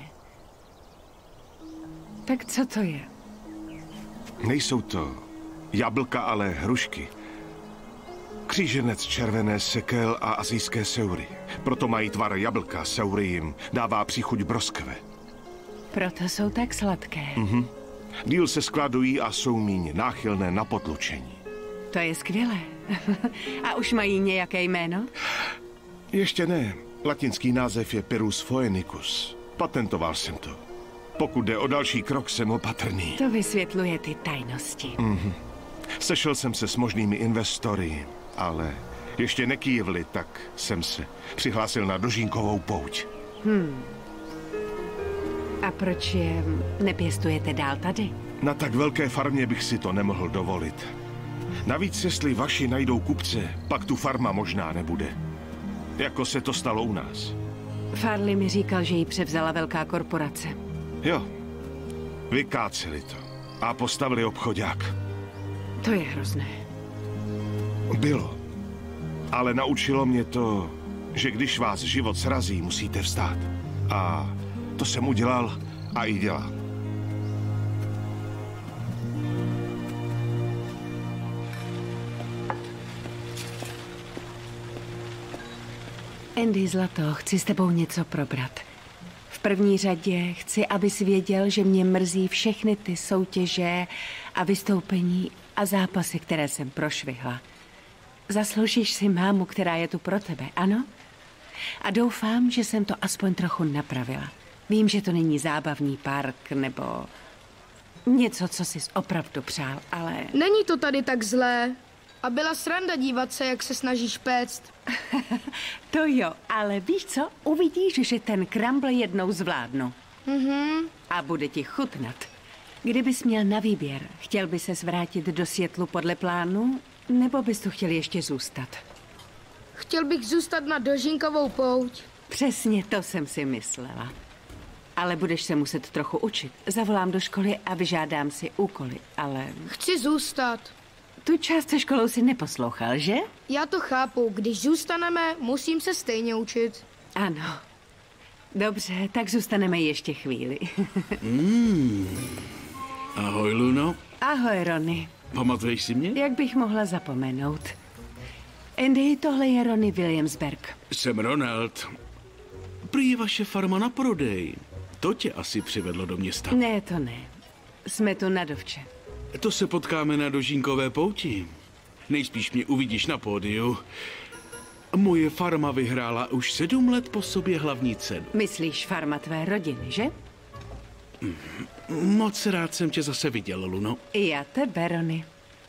Tak co to je? Nejsou to jablka, ale hrušky. Kříženec červené sekel a asijské seury. Proto mají tvar jablka, seury jim dává příchuť broskve. Proto jsou tak sladké. Mhm. Díl se skladují a jsou míň náchylné na potlučení. To je skvělé. A už mají nějaké jméno? Ještě ne. Latinský název je Pyrus phoenicus. Patentoval jsem to. Pokud jde o další krok, jsem opatrný. To vysvětluje ty tajnosti. Mhm. Sešel jsem se s možnými investory, ale ještě nekývli, tak jsem se přihlásil na dožínkovou pouť. Hmm. A proč je nepěstujete dál tady? Na tak velké farmě bych si to nemohl dovolit. Navíc, jestli vaši najdou kupce, pak tu farma možná nebude. Jako se to stalo u nás. Farley mi říkal, že ji převzala velká korporace. Jo. Vykáceli to. A postavili obchodák. To je hrozné. Bylo. Ale naučilo mě to, že když vás život srazí, musíte vstát. A to jsem udělal a i dělám. Andy, zlato, chci s tebou něco probrat. V první řadě chci, abys věděl, že mě mrzí všechny ty soutěže a vystoupení a zápasy, které jsem prošvihla. Zasloužíš si mámu, která je tu pro tebe, ano? A doufám, že jsem to aspoň trochu napravila. Vím, že to není zábavní park nebo něco, co jsi opravdu přál, ale... Není to tady tak zlé. A byla sranda dívat se, jak se snažíš péct. To jo, ale víš co? Uvidíš, že ten crumble jednou zvládnu. Mhm. A bude ti chutnat. Kdybys měl na výběr, chtěl by ses vrátit do Světlu podle plánu, nebo bys tu chtěl ještě zůstat? Chtěl bych zůstat na dožínkovou pouť. Přesně to jsem si myslela. ale budeš se muset trochu učit. Zavolám do školy a vyžádám si úkoly, ale... Chci zůstat. Tu část se školou si neposlouchal, že? Já to chápu. Když zůstaneme, musím se stejně učit. Ano. Dobře, tak zůstaneme ještě chvíli. mm. Ahoj, Luno. Ahoj, Ronny. Pamatuješ si mě? Jak bych mohla zapomenout? Andy, tohle je Ronny Williamsberg. Jsem Ronald. Prý je vaše farma na prodej. To tě asi přivedlo do města. Ne, to ne. Jsme tu na dovče. To se potkáme na Dožínkové pouti. Nejspíš mě uvidíš na pódiu. Moje farma vyhrála už sedm let po sobě hlavní cenu. Myslíš farma tvé rodiny, že? Moc rád jsem tě zase viděl, Luno. I já tebe, Ronny.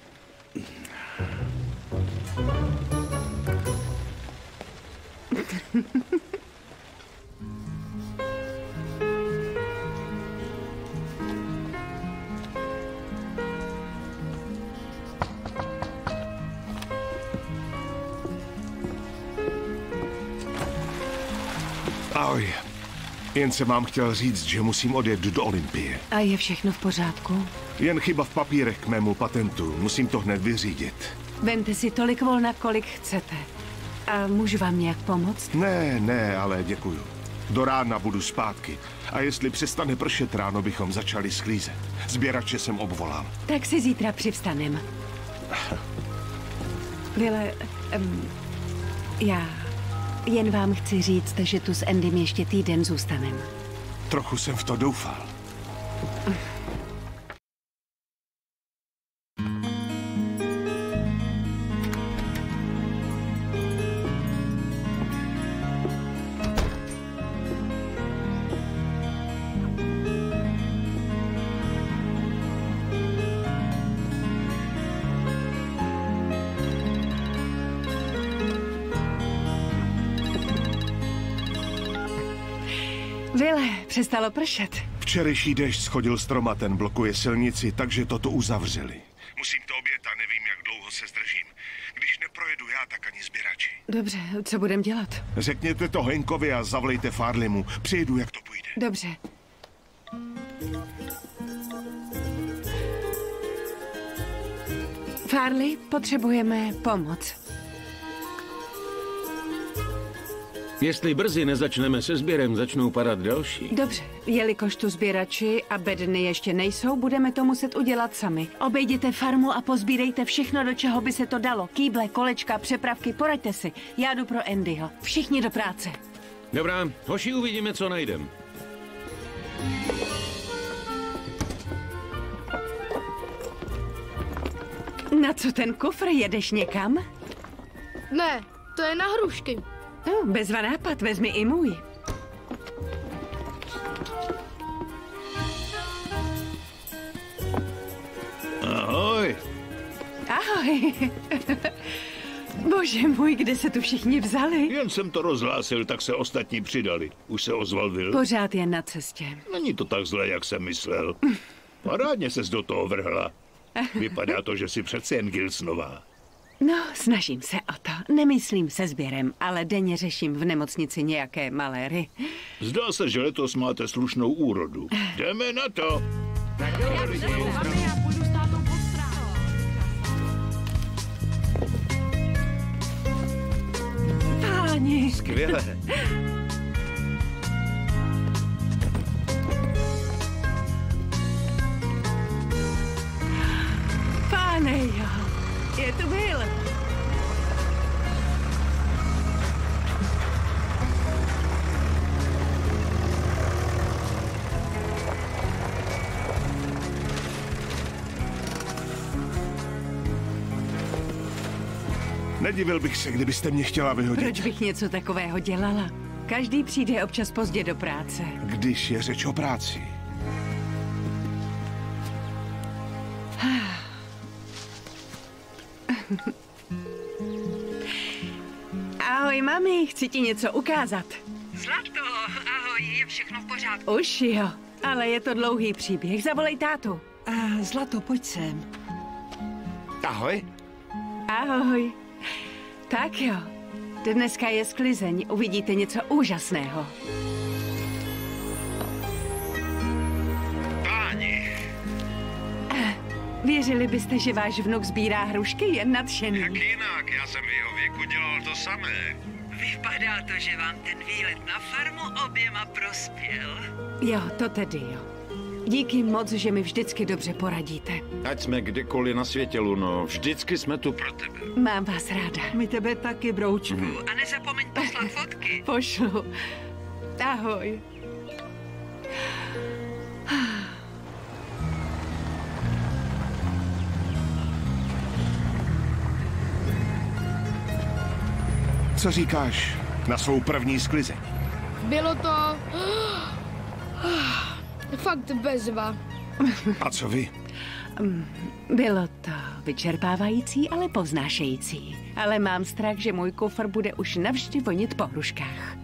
Ahoj. Jen jsem vám chtěl říct, že musím odjet do Olympie. A je všechno v pořádku? Jen chyba v papírech k mému patentu. Musím to hned vyřídit. Vemte si tolik volna, kolik chcete. A můžu vám nějak pomoct? Ne, ne, ale děkuju. Do rána budu zpátky. A jestli přestane pršet ráno, bychom začali sklízet. Sběrače jsem obvolal. Tak si zítra přivstanem. Vile, um, já jen vám chci říct, že tu s Andym ještě týden zůstanem. Trochu jsem v to doufal. Vile, přestalo pršet. Včerejší déšť schodil strom a ten blokuje silnici, takže toto uzavřeli. Musím to obět a nevím, jak dlouho se zdržím. Když neprojedu já, tak ani sběrači. Dobře, co budem dělat? Řekněte to Hankovi a zavolejte Farleymu. Přijedu, jak to půjde. Dobře. Farley, potřebujeme pomoc. Jestli brzy nezačneme se sběrem, začnou padat další. Dobře, jelikož tu sběrači a bedny ještě nejsou, budeme to muset udělat sami. Obejděte farmu a pozbírejte všechno, do čeho by se to dalo. Kýble, kolečka, přepravky, poraďte si. Já jdu pro Andyho. Všichni do práce. Dobrá, hoši, uvidíme, co najdem. Na co ten kufr? Jedeš někam? Ne, to je na hrušky. Oh, bezva nápad, vezmi i můj. Ahoj. Ahoj. Bože můj, kde se tu všichni vzali? Jen jsem to rozhlásil, tak se ostatní přidali. Už se ozval Will? Pořád jen na cestě. Není to tak zlé, jak jsem myslel. Parádně ses do toho vrhla. Vypadá to, že jsi přece jen Gilsonová. No, snažím se o to. Nemyslím se sběrem, ale denně řeším v nemocnici nějaké maléry. Zdá se, že letos máte slušnou úrodu. Jdeme na to. Tak jo, Páni. Skvěle. Páne, jo. Je tu Will. Nedivil bych se, kdybyste mě chtěla vyhodit. Proč bych něco takového dělala? Každý přijde občas pozdě do práce. Když je řeč o práci. Ahoj, mami, chci ti něco ukázat. Zlato, ahoj, je všechno v pořádku? Už jo, ale je to dlouhý příběh. Zavolej tátu. A Zlato, pojď sem. Ahoj. Ahoj. Tak jo, dneska je sklizeň, uvidíte něco úžasného. Věřili byste, že váš vnuk sbírá hrušky? Je nadšený. Jak jinak? Já jsem v jeho věku dělal to samé. Vypadá to, že vám ten výlet na farmu oběma prospěl. Jo, to tedy jo. Díky moc, že mi vždycky dobře poradíte. Ať jsme kdekoliv na světě, Luno, vždycky jsme tu pro tebe. Mám vás ráda. My tebe taky, broučku. Mhm. A nezapomeň poslat fotky. Pošlu. Ahoj. Co říkáš na svou první sklizeň? Bylo to... fakt bezva. A co vy? Bylo to vyčerpávající, ale povznášející. Ale mám strach, že můj kufr bude už navždy vonit po hruškách.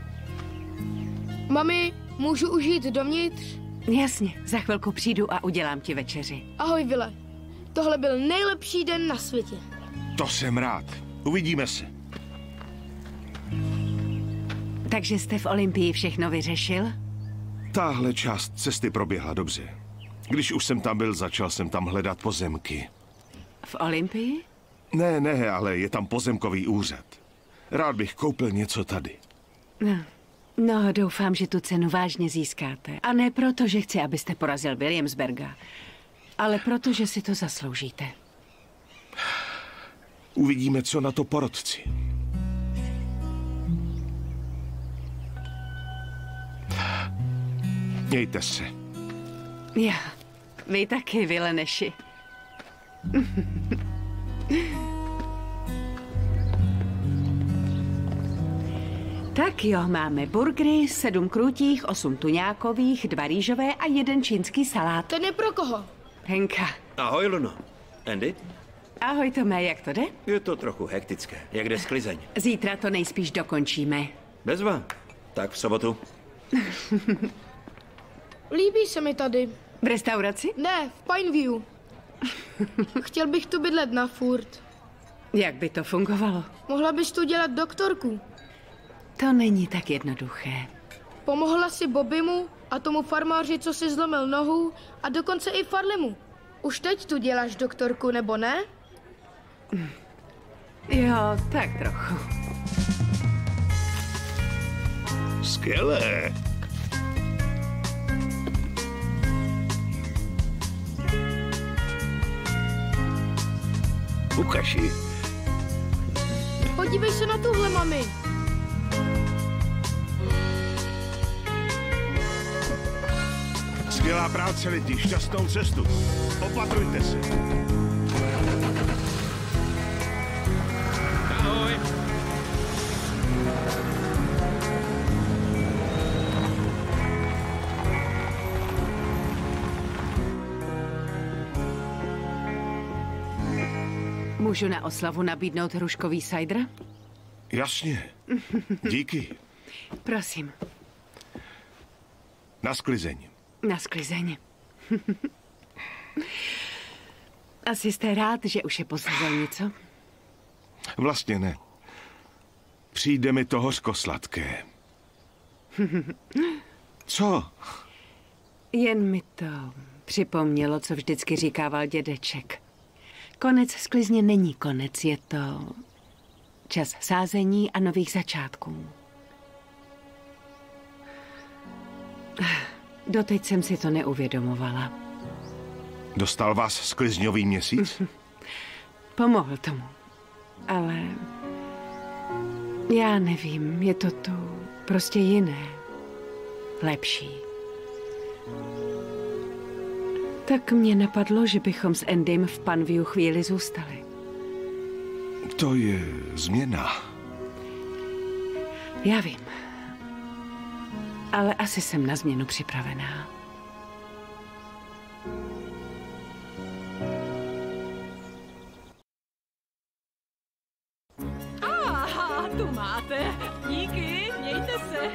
Mami, můžu už jít dovnitř? Jasně, za chvilku přijdu a udělám ti večeři. Ahoj, Vile. Tohle byl nejlepší den na světě. To jsem rád. Uvidíme se. Takže jste v Olympii všechno vyřešil? Táhle část cesty proběhla dobře. Když už jsem tam byl, začal jsem tam hledat pozemky. V Olympii? Ne, ne, ale je tam pozemkový úřad. Rád bych koupil něco tady. No. No, doufám, že tu cenu vážně získáte. A ne proto, že chci, abyste porazil Williamsberga, ale proto, že si to zasloužíte. Uvidíme, co na to porotci. Mějte se. Já. Vy taky, Vileneši. Tak jo, máme burgery, sedm krutích, osm tuňákových, dva rýžové a jeden čínský salát. Ten je pro koho? Henka. Ahoj, Luno. Andy? Ahoj, Tome, jak to jde? Je to trochu hektické. Jak jde sklizeň? Zítra to nejspíš dokončíme. Bezva. Tak v sobotu. Líbí se mi tady. V restauraci? Ne, v Pineview. Chtěl bych tu bydlet na furt. Jak by to fungovalo? Mohla bys tu dělat doktorku. To není tak jednoduché. Pomohla si Bobbymu a tomu farmáři, co si zlomil nohu, a dokonce i Farlimu. Už teď tu děláš doktorku, nebo ne? Jo, tak trochu. Skvělé. Ukaži. Podívej se na tuhle, mami. Skvělá práce, lidi, šťastnou cestu. Opatrujte se. Ahoj. Můžu na oslavu nabídnout hruškový cider? Jasně. Díky. Prosím. Na sklizeň. Na sklizeň. Asi jste rád, že už je poslední, co? Vlastně ne. Přijde mi to hořkosladké. Co? Jen mi to připomnělo, co vždycky říkával dědeček. Konec sklizně není konec, je to čas sázení a nových začátků. Doteď jsem si to neuvědomovala. Dostal vás sklizňový měsíc? Pomohl tomu, ale já nevím, je to tu prostě jiné, lepší. Tak mě napadlo, že bychom s Andym v Pineview chvíli zůstali. To je změna. Já vím. Ale asi jsem na změnu připravená. Aha, tu máte. Díky, mějte se.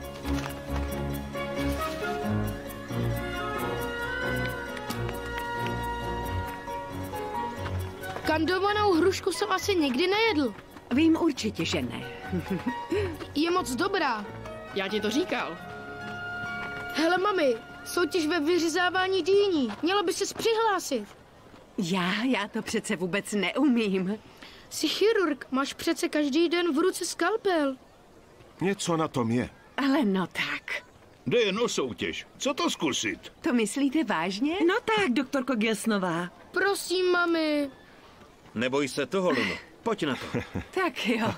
Kandovanou hrušku jsem asi nikdy nejedl. Vím určitě, že ne. Je moc dobrá. Já ti to říkal. Hele, mami, soutěž ve vyřezávání dýní. Měla by ses přihlásit. Já? Já to přece vůbec neumím. Jsi chirurg, máš přece každý den v ruce skalpel. Něco na tom je. Ale no tak. Jde jen o soutěž. Co to zkusit? To myslíte vážně? No tak, doktorko Gilsnová. Prosím, mami. Neboj se toho, Luno. Pojď na to. Tak jo.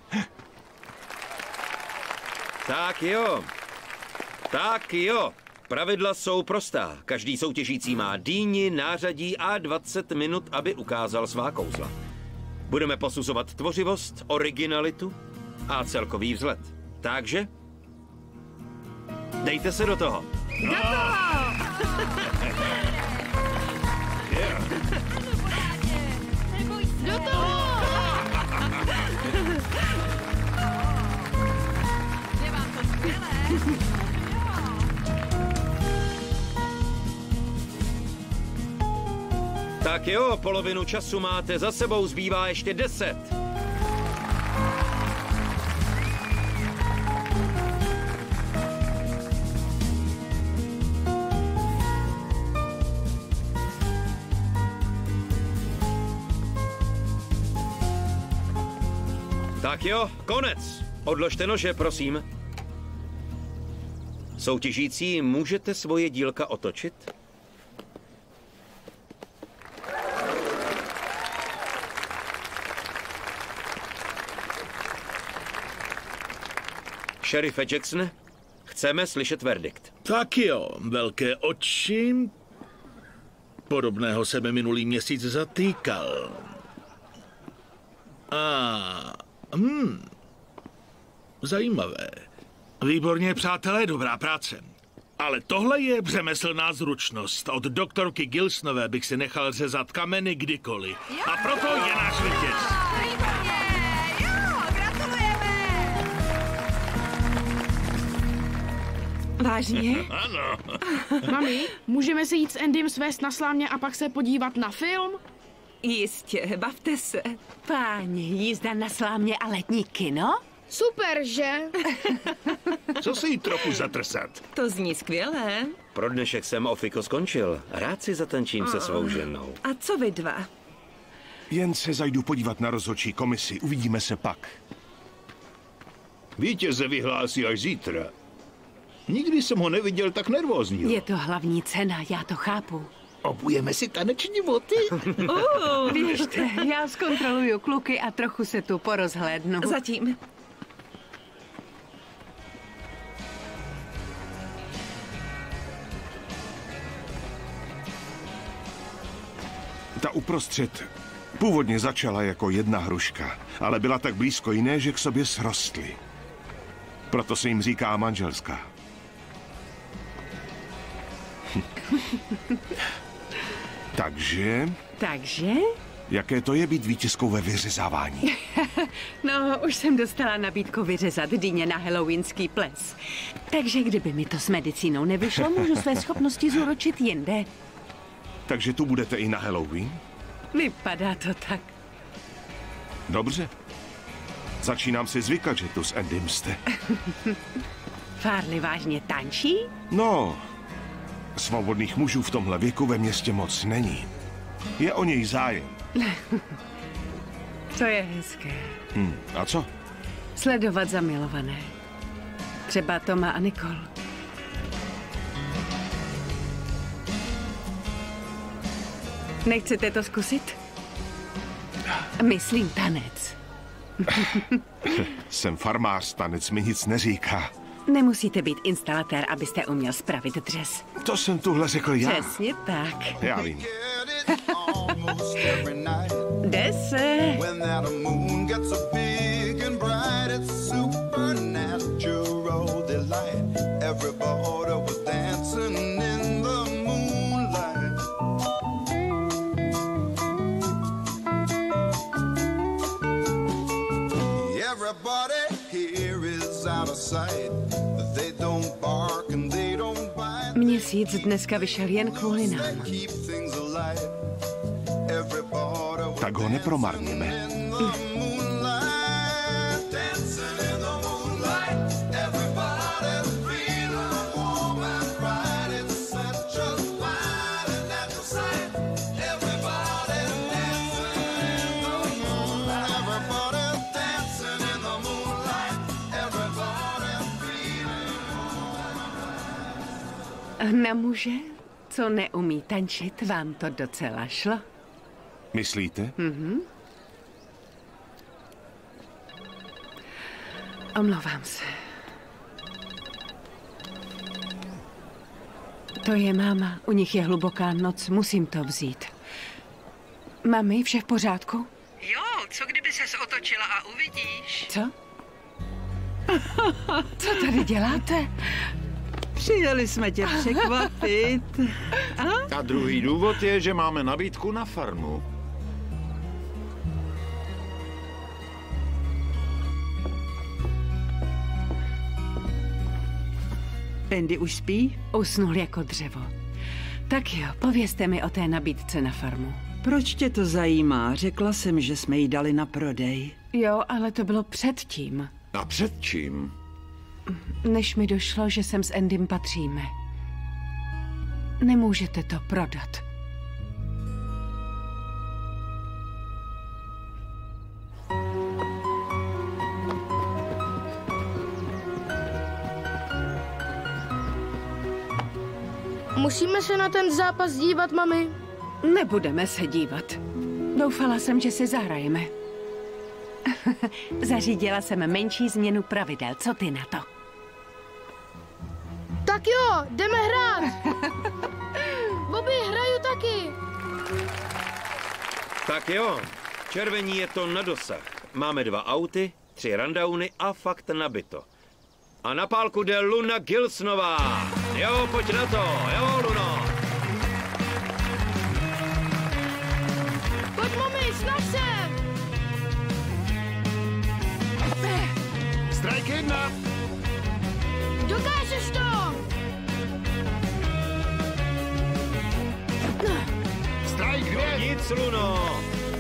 Tak jo. Tak jo. Pravidla jsou prostá. Každý soutěžící má dýni, nářadí a dvacet minut, aby ukázal svá kouzla. Budeme posuzovat tvořivost, originalitu a celkový vzhled. Takže dejte se do toho. Do toho! Do toho! Tak jo, polovinu času máte za sebou, zbývá ještě deset. Tak jo, konec. Odložte nože, prosím. Soutěžící, můžete svoje dílka otočit? Šerife Jacksone, chceme slyšet verdikt. Tak jo, velké oči. Podobného se mi minulý měsíc zatýkal. A... Hmm. Zajímavé. Výborně, přátelé, dobrá práce. Ale tohle je řemeslná zručnost. Od doktorky Gilsonové bych si nechal řezat kameny kdykoliv. A proto je náš vítěz. Vážně? Ano. Mami, můžeme se jít s Endym svést na slámě a pak se podívat na film? Jistě, bavte se. Páni, jízda na slámě a letní kino? Super, že? Co si jí trochu zatrsat? To zní skvěle. Pro dnešek jsem ofiko skončil. Rád si zatančím se svou ženou. A co vy dva? Jen se zajdu podívat na rozhodčí komisi. Uvidíme se pak. Vítěze vyhlásí až zítra. Nikdy jsem ho neviděl tak nervózního. Je to hlavní cena, já to chápu. Obujeme si taneční boty? uh, Běžte, já zkontroluju kluky a trochu se tu porozhlédnu. Zatím. Ta uprostřed původně začala jako jedna hruška, ale byla tak blízko jiné, že k sobě srostly. Proto se jim říká manželská. Takže... Takže? Jaké to je být vítězkou ve vyřezávání? No, už jsem dostala nabídku vyřezat dýně na halloweenský ples. Takže kdyby mi to s medicínou nevyšlo, můžu své schopnosti zúročit jinde. Takže tu budete i na Halloween? Vypadá to tak. Dobře. Začínám si zvykat, že tu s Endym jste. Farley vážně tančí? No, svobodných mužů v tomhle věku ve městě moc není. Je o něj zájem. To je hezké. Hm, a co? Sledovat zamilované. Třeba Toma a Nicole. Nechcete to zkusit? Myslím tanec. Jsem farmář, tanec mi nic neříká. Nemusíte být instalatér, abyste uměl spravit dřez. To jsem tuhle řekl já. Přesně tak. Já vím. Jde se. Měsíc dneska vyšel jen kvůli nám. Tak ho nepromarněme. Na muže, co neumí tančit, vám to docela šlo. Myslíte? Mhm. Omlouvám se. To je máma, u nich je hluboká noc, musím to vzít. Mami, vše v pořádku? Jo, co kdyby ses otočila a uvidíš? Co? Co tady děláte? Přijeli jsme tě překvapit. A druhý důvod je, že máme nabídku na farmu. Andy už spí? Usnul jako dřevo. Tak jo, povězte mi o té nabídce na farmu. Proč tě to zajímá? Řekla jsem, že jsme ji dali na prodej. Jo, ale to bylo předtím. A před čím? Než mi došlo, že sem s Andym patříme. Nemůžete to prodat. Musíme se na ten zápas dívat, mami? Nebudeme se dívat. Doufala jsem, že si zahrajeme. Zařídila jsem menší změnu pravidel. Co ty na to? Tak jo, jdeme hrát. Bobby, hraju taky. Tak jo, červení je to na dosah. Máme dva auty, tři rundowny a fakt nabito. A na pálku jde Luna Gilsonová. Jo, pojď na to, jo, Luno. Pojď, mami, snaž se. Strike jedna. Dokážeš to. Strike dvě. Nic, Luno.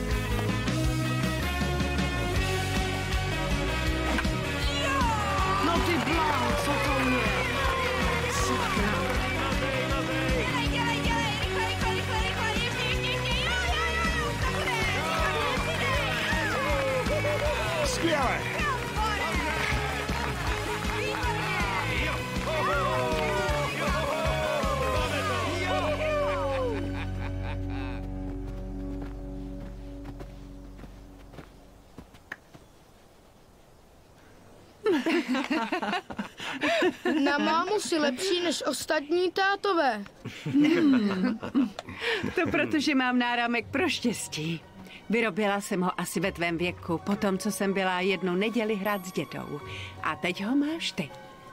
No ty bláho, co to je? Sakra. Dělej, dělej, dělej, rychle, rychle, rychle, rychle, ještě, ještě, ještě, jo, jo, jo, to bude, rychle, Skvěle. Na mámu si lepší než ostatní tátové. Hmm. To protože mám náramek pro štěstí. Vyrobila jsem ho asi ve tvém věku, po tom, co jsem byla jednu neděli hrát s dědou. A teď ho máš ty.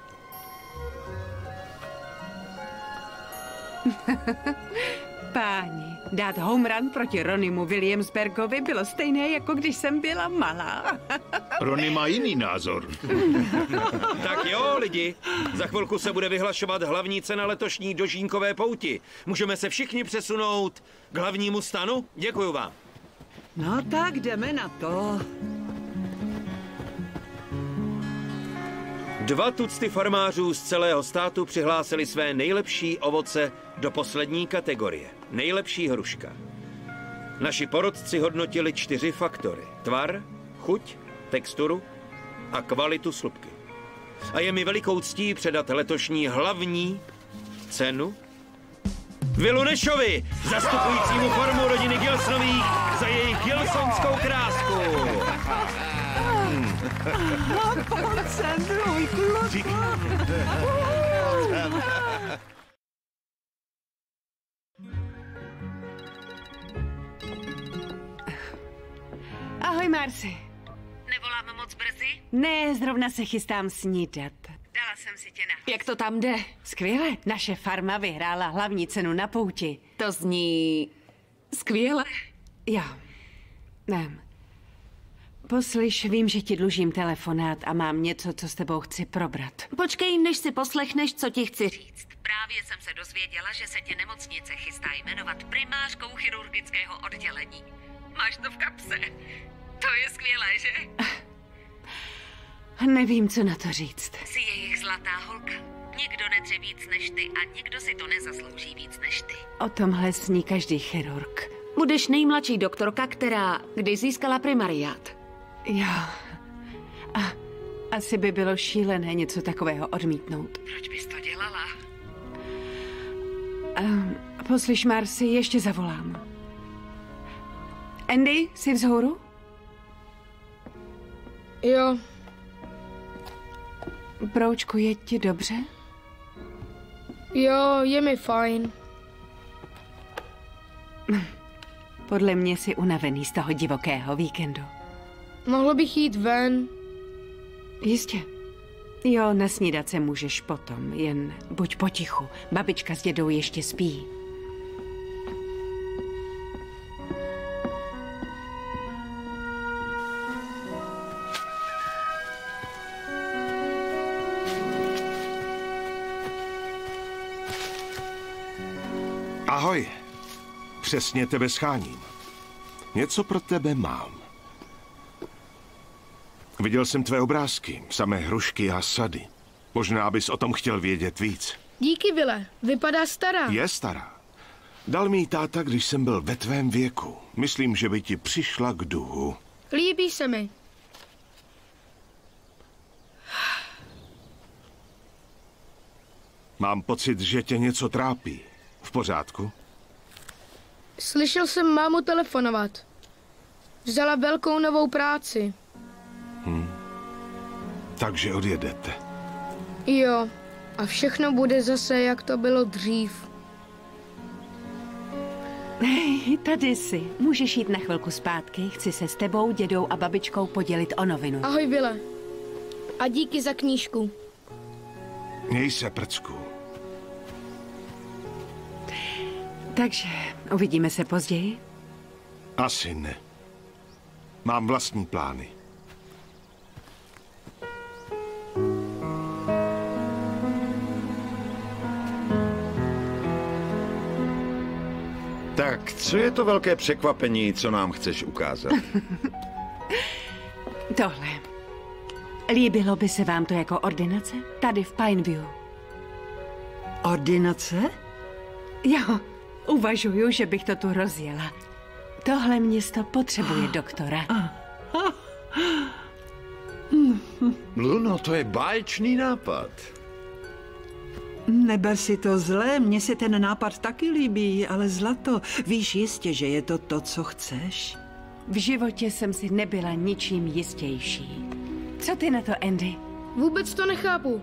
Páni, dát home run proti Ronnymu Williamsbergovi bylo stejné, jako když jsem byla malá. Ronny má jiný názor. Tak jo, lidi, za chvilku se bude vyhlašovat hlavní cena letošní dožínkové pouti. Můžeme se všichni přesunout k hlavnímu stanu? Děkuju vám. No tak jdeme na to. Dva tucty farmářů z celého státu přihlásili své nejlepší ovoce do poslední kategorie. Nejlepší hruška. Naši porodci hodnotili čtyři faktory. Tvar, chuť, texturu a kvalitu slupky. A je mi velikou ctí předat letošní hlavní cenu Willu Nashovi, zastupujícímu farmu rodiny Gilsonových, za jejich gilsonskou krásku. Pojď sem, druhý kluk. Ahoj, Marci. Nevolám moc brzy? Ne, zrovna se chystám snídat. Dala jsem si tě na. Jak to tam jde? Skvěle, naše farma vyhrála hlavní cenu na pouti. To zní skvěle. Jo. Ne. Poslyš, vím, že ti dlužím telefonát a mám něco, co s tebou chci probrat. Počkej, než si poslechneš, co ti chci říct. Právě jsem se dozvěděla, že se ti nemocnice chystá jmenovat primářkou chirurgického oddělení. Máš to v kapse. To je skvělé, že? Nevím, co na to říct. Jsi jejich zlatá holka. Nikdo nedře víc než ty a nikdo si to nezaslouží víc než ty. O tomhle sní každý chirurg. Budeš nejmladší doktorka, která kdy získala primariát. Jo. A asi by bylo šílené něco takového odmítnout. Proč bys to dělala? Um, poslyš, Marsi, ještě zavolám. Andy, jsi vzhůru? Jo. Broučku, je ti dobře? Jo, je mi fajn. Podle mě jsi unavený z toho divokého víkendu. Mohlo bych jít ven. Jistě. Jo, nasnídat se můžeš potom, jen buď potichu. Babička s dědou ještě spí. Ahoj. Přesně tebe scháním. Něco pro tebe mám. Viděl jsem tvé obrázky, samé hrušky a sady. Možná bys o tom chtěl vědět víc. Díky, Vile. Vypadá stará. Je stará. Dal mi ji táta, když jsem byl ve tvém věku. Myslím, že by ti přišla k duhu. Líbí se mi. Mám pocit, že tě něco trápí. V pořádku? Slyšel jsem mámu telefonovat. Vzala velkou novou práci. Hm. Takže odjedete. Jo. A všechno bude zase, jak to bylo dřív. Hej, tady jsi. Můžeš jít na chvilku zpátky. Chci se s tebou, dědou a babičkou podělit o novinu. Ahoj, Vile. A díky za knížku. Měj se, prcku. Takže uvidíme se později? Asi ne. Mám vlastní plány. Tak, co je to velké překvapení, co nám chceš ukázat? Tohle. Líbilo by se vám to jako ordinace? Tady v Pineview. Ordinace? Jo, uvažuju, že bych to tu rozjela. Tohle město potřebuje doktora. Luno, to je báječný nápad. Neber si to zlé, mně se ten nápad taky líbí, ale zlato, víš jistě, že je to to, co chceš? V životě jsem si nebyla ničím jistější. Co ty na to, Andy? Vůbec to nechápu.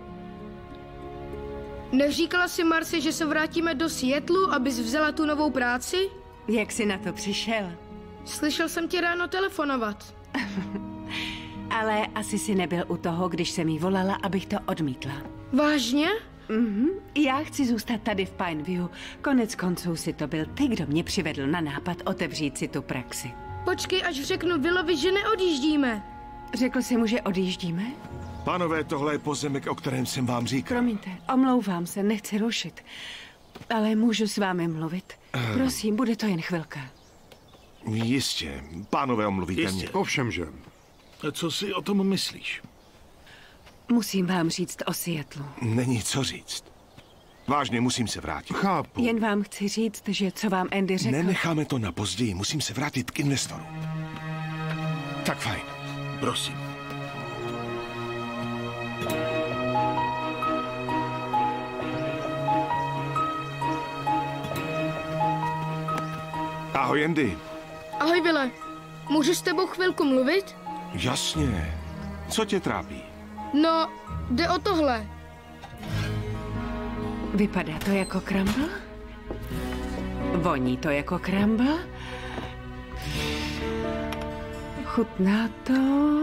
Neříkala si Marsi, že se vrátíme do Seattlu, abys vzala tu novou práci? Jak jsi na to přišel? Slyšel jsem tě ráno telefonovat. Ale asi si nebyl u toho, když jsem jí volala, abych to odmítla. Vážně? Mhm. Já chci zůstat tady v Pineview. Konec konců si to byl ty, kdo mě přivedl na nápad otevřít si tu praxi. Počkej, až řeknu Willovi, že neodjíždíme. Řekl jsi mu, že odjíždíme? Pánové, tohle je pozemek, o kterém jsem vám říkal. Promiňte, omlouvám se, nechci rušit. Ale můžu s vámi mluvit? Prosím, bude to jen chvilka. Jistě. Pánové, omluvíte Jistě. mě. Ovšem, že. Co si o tom myslíš? Musím vám říct o Seattlu. Není co říct. Vážně, musím se vrátit. Chápu. Jen vám chci říct, že co vám Andy řekl... Nenecháme to na později, musím se vrátit k investoru. Tak fajn. Prosím. Ahoj, Andy. Ahoj, Wille. Můžu s tebou chvilku mluvit? Jasně. Co tě trápí? No, jde o tohle. Vypadá to jako crumble? Voní to jako crumble? Chutná to...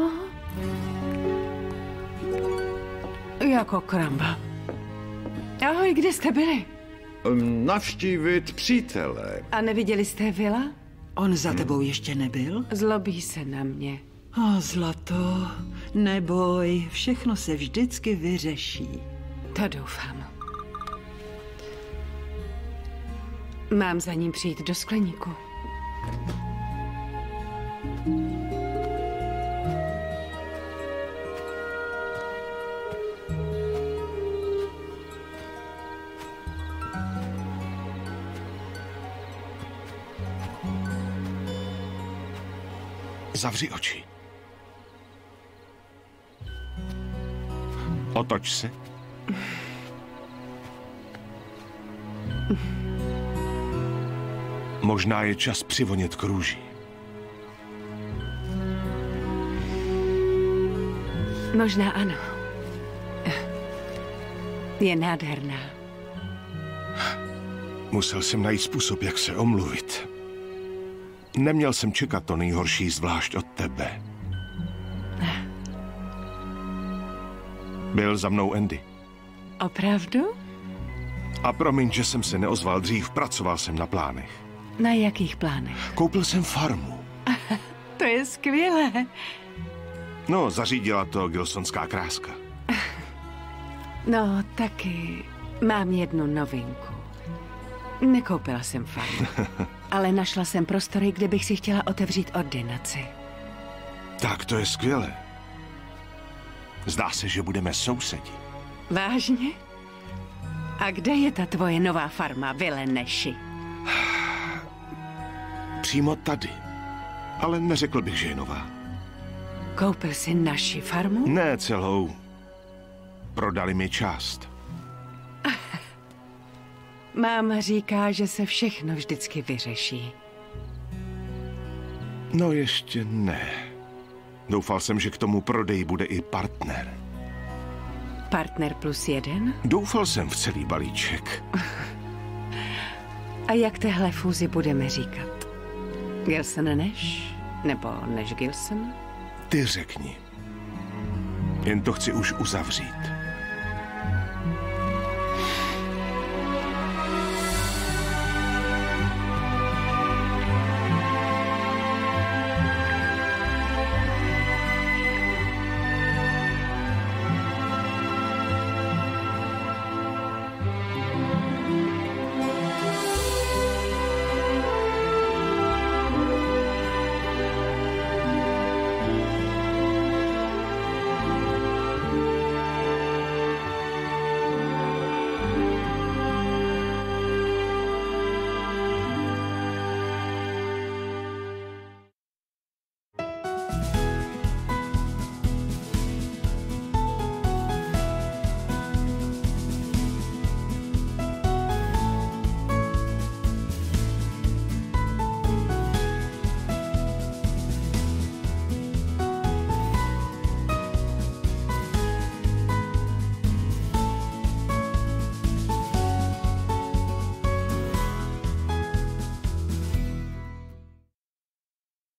jako crumble. Ahoj, kde jste byli? Navštívit přítele. A neviděli jste Willa? On za tebou ještě nebyl? Zlobí se na mě. O, zlato, neboj, všechno se vždycky vyřeší. To doufám. Mám za ním přijít do skleníku. Zavři oči. Otoč se. Možná je čas přivonět k růži. Možná ano. Je nádherná. Musel jsem najít způsob, jak se omluvit. Neměl jsem čekat to nejhorší, zvlášť od tebe. Byl za mnou Andy. Opravdu? A promiň, že jsem se neozval dřív, pracoval jsem na plánech. Na jakých plánech? Koupil jsem farmu. To je skvělé. No, zařídila to Gilsonská kráska. No, taky mám jednu novinku. Nekoupila jsem farmu, ale našla jsem prostory, kde bych si chtěla otevřít ordinaci. Tak to je skvělé. Zdá se, že budeme sousedi. Vážně? A kde je ta tvoje nová farma, Vileneši? Přímo tady. Ale neřekl bych, že je nová. Koupil jsi naši farmu? Ne celou. Prodali mi část. Máma říká, že se všechno vždycky vyřeší. No ještě ne. Doufal jsem, že k tomu prodeji bude i partner. Partner plus jeden? Doufal jsem v celý balíček. A jak téhle fúzi budeme říkat? Gilson Nash? Nebo Nash Gilson? Ty řekni. Jen to chci už uzavřít.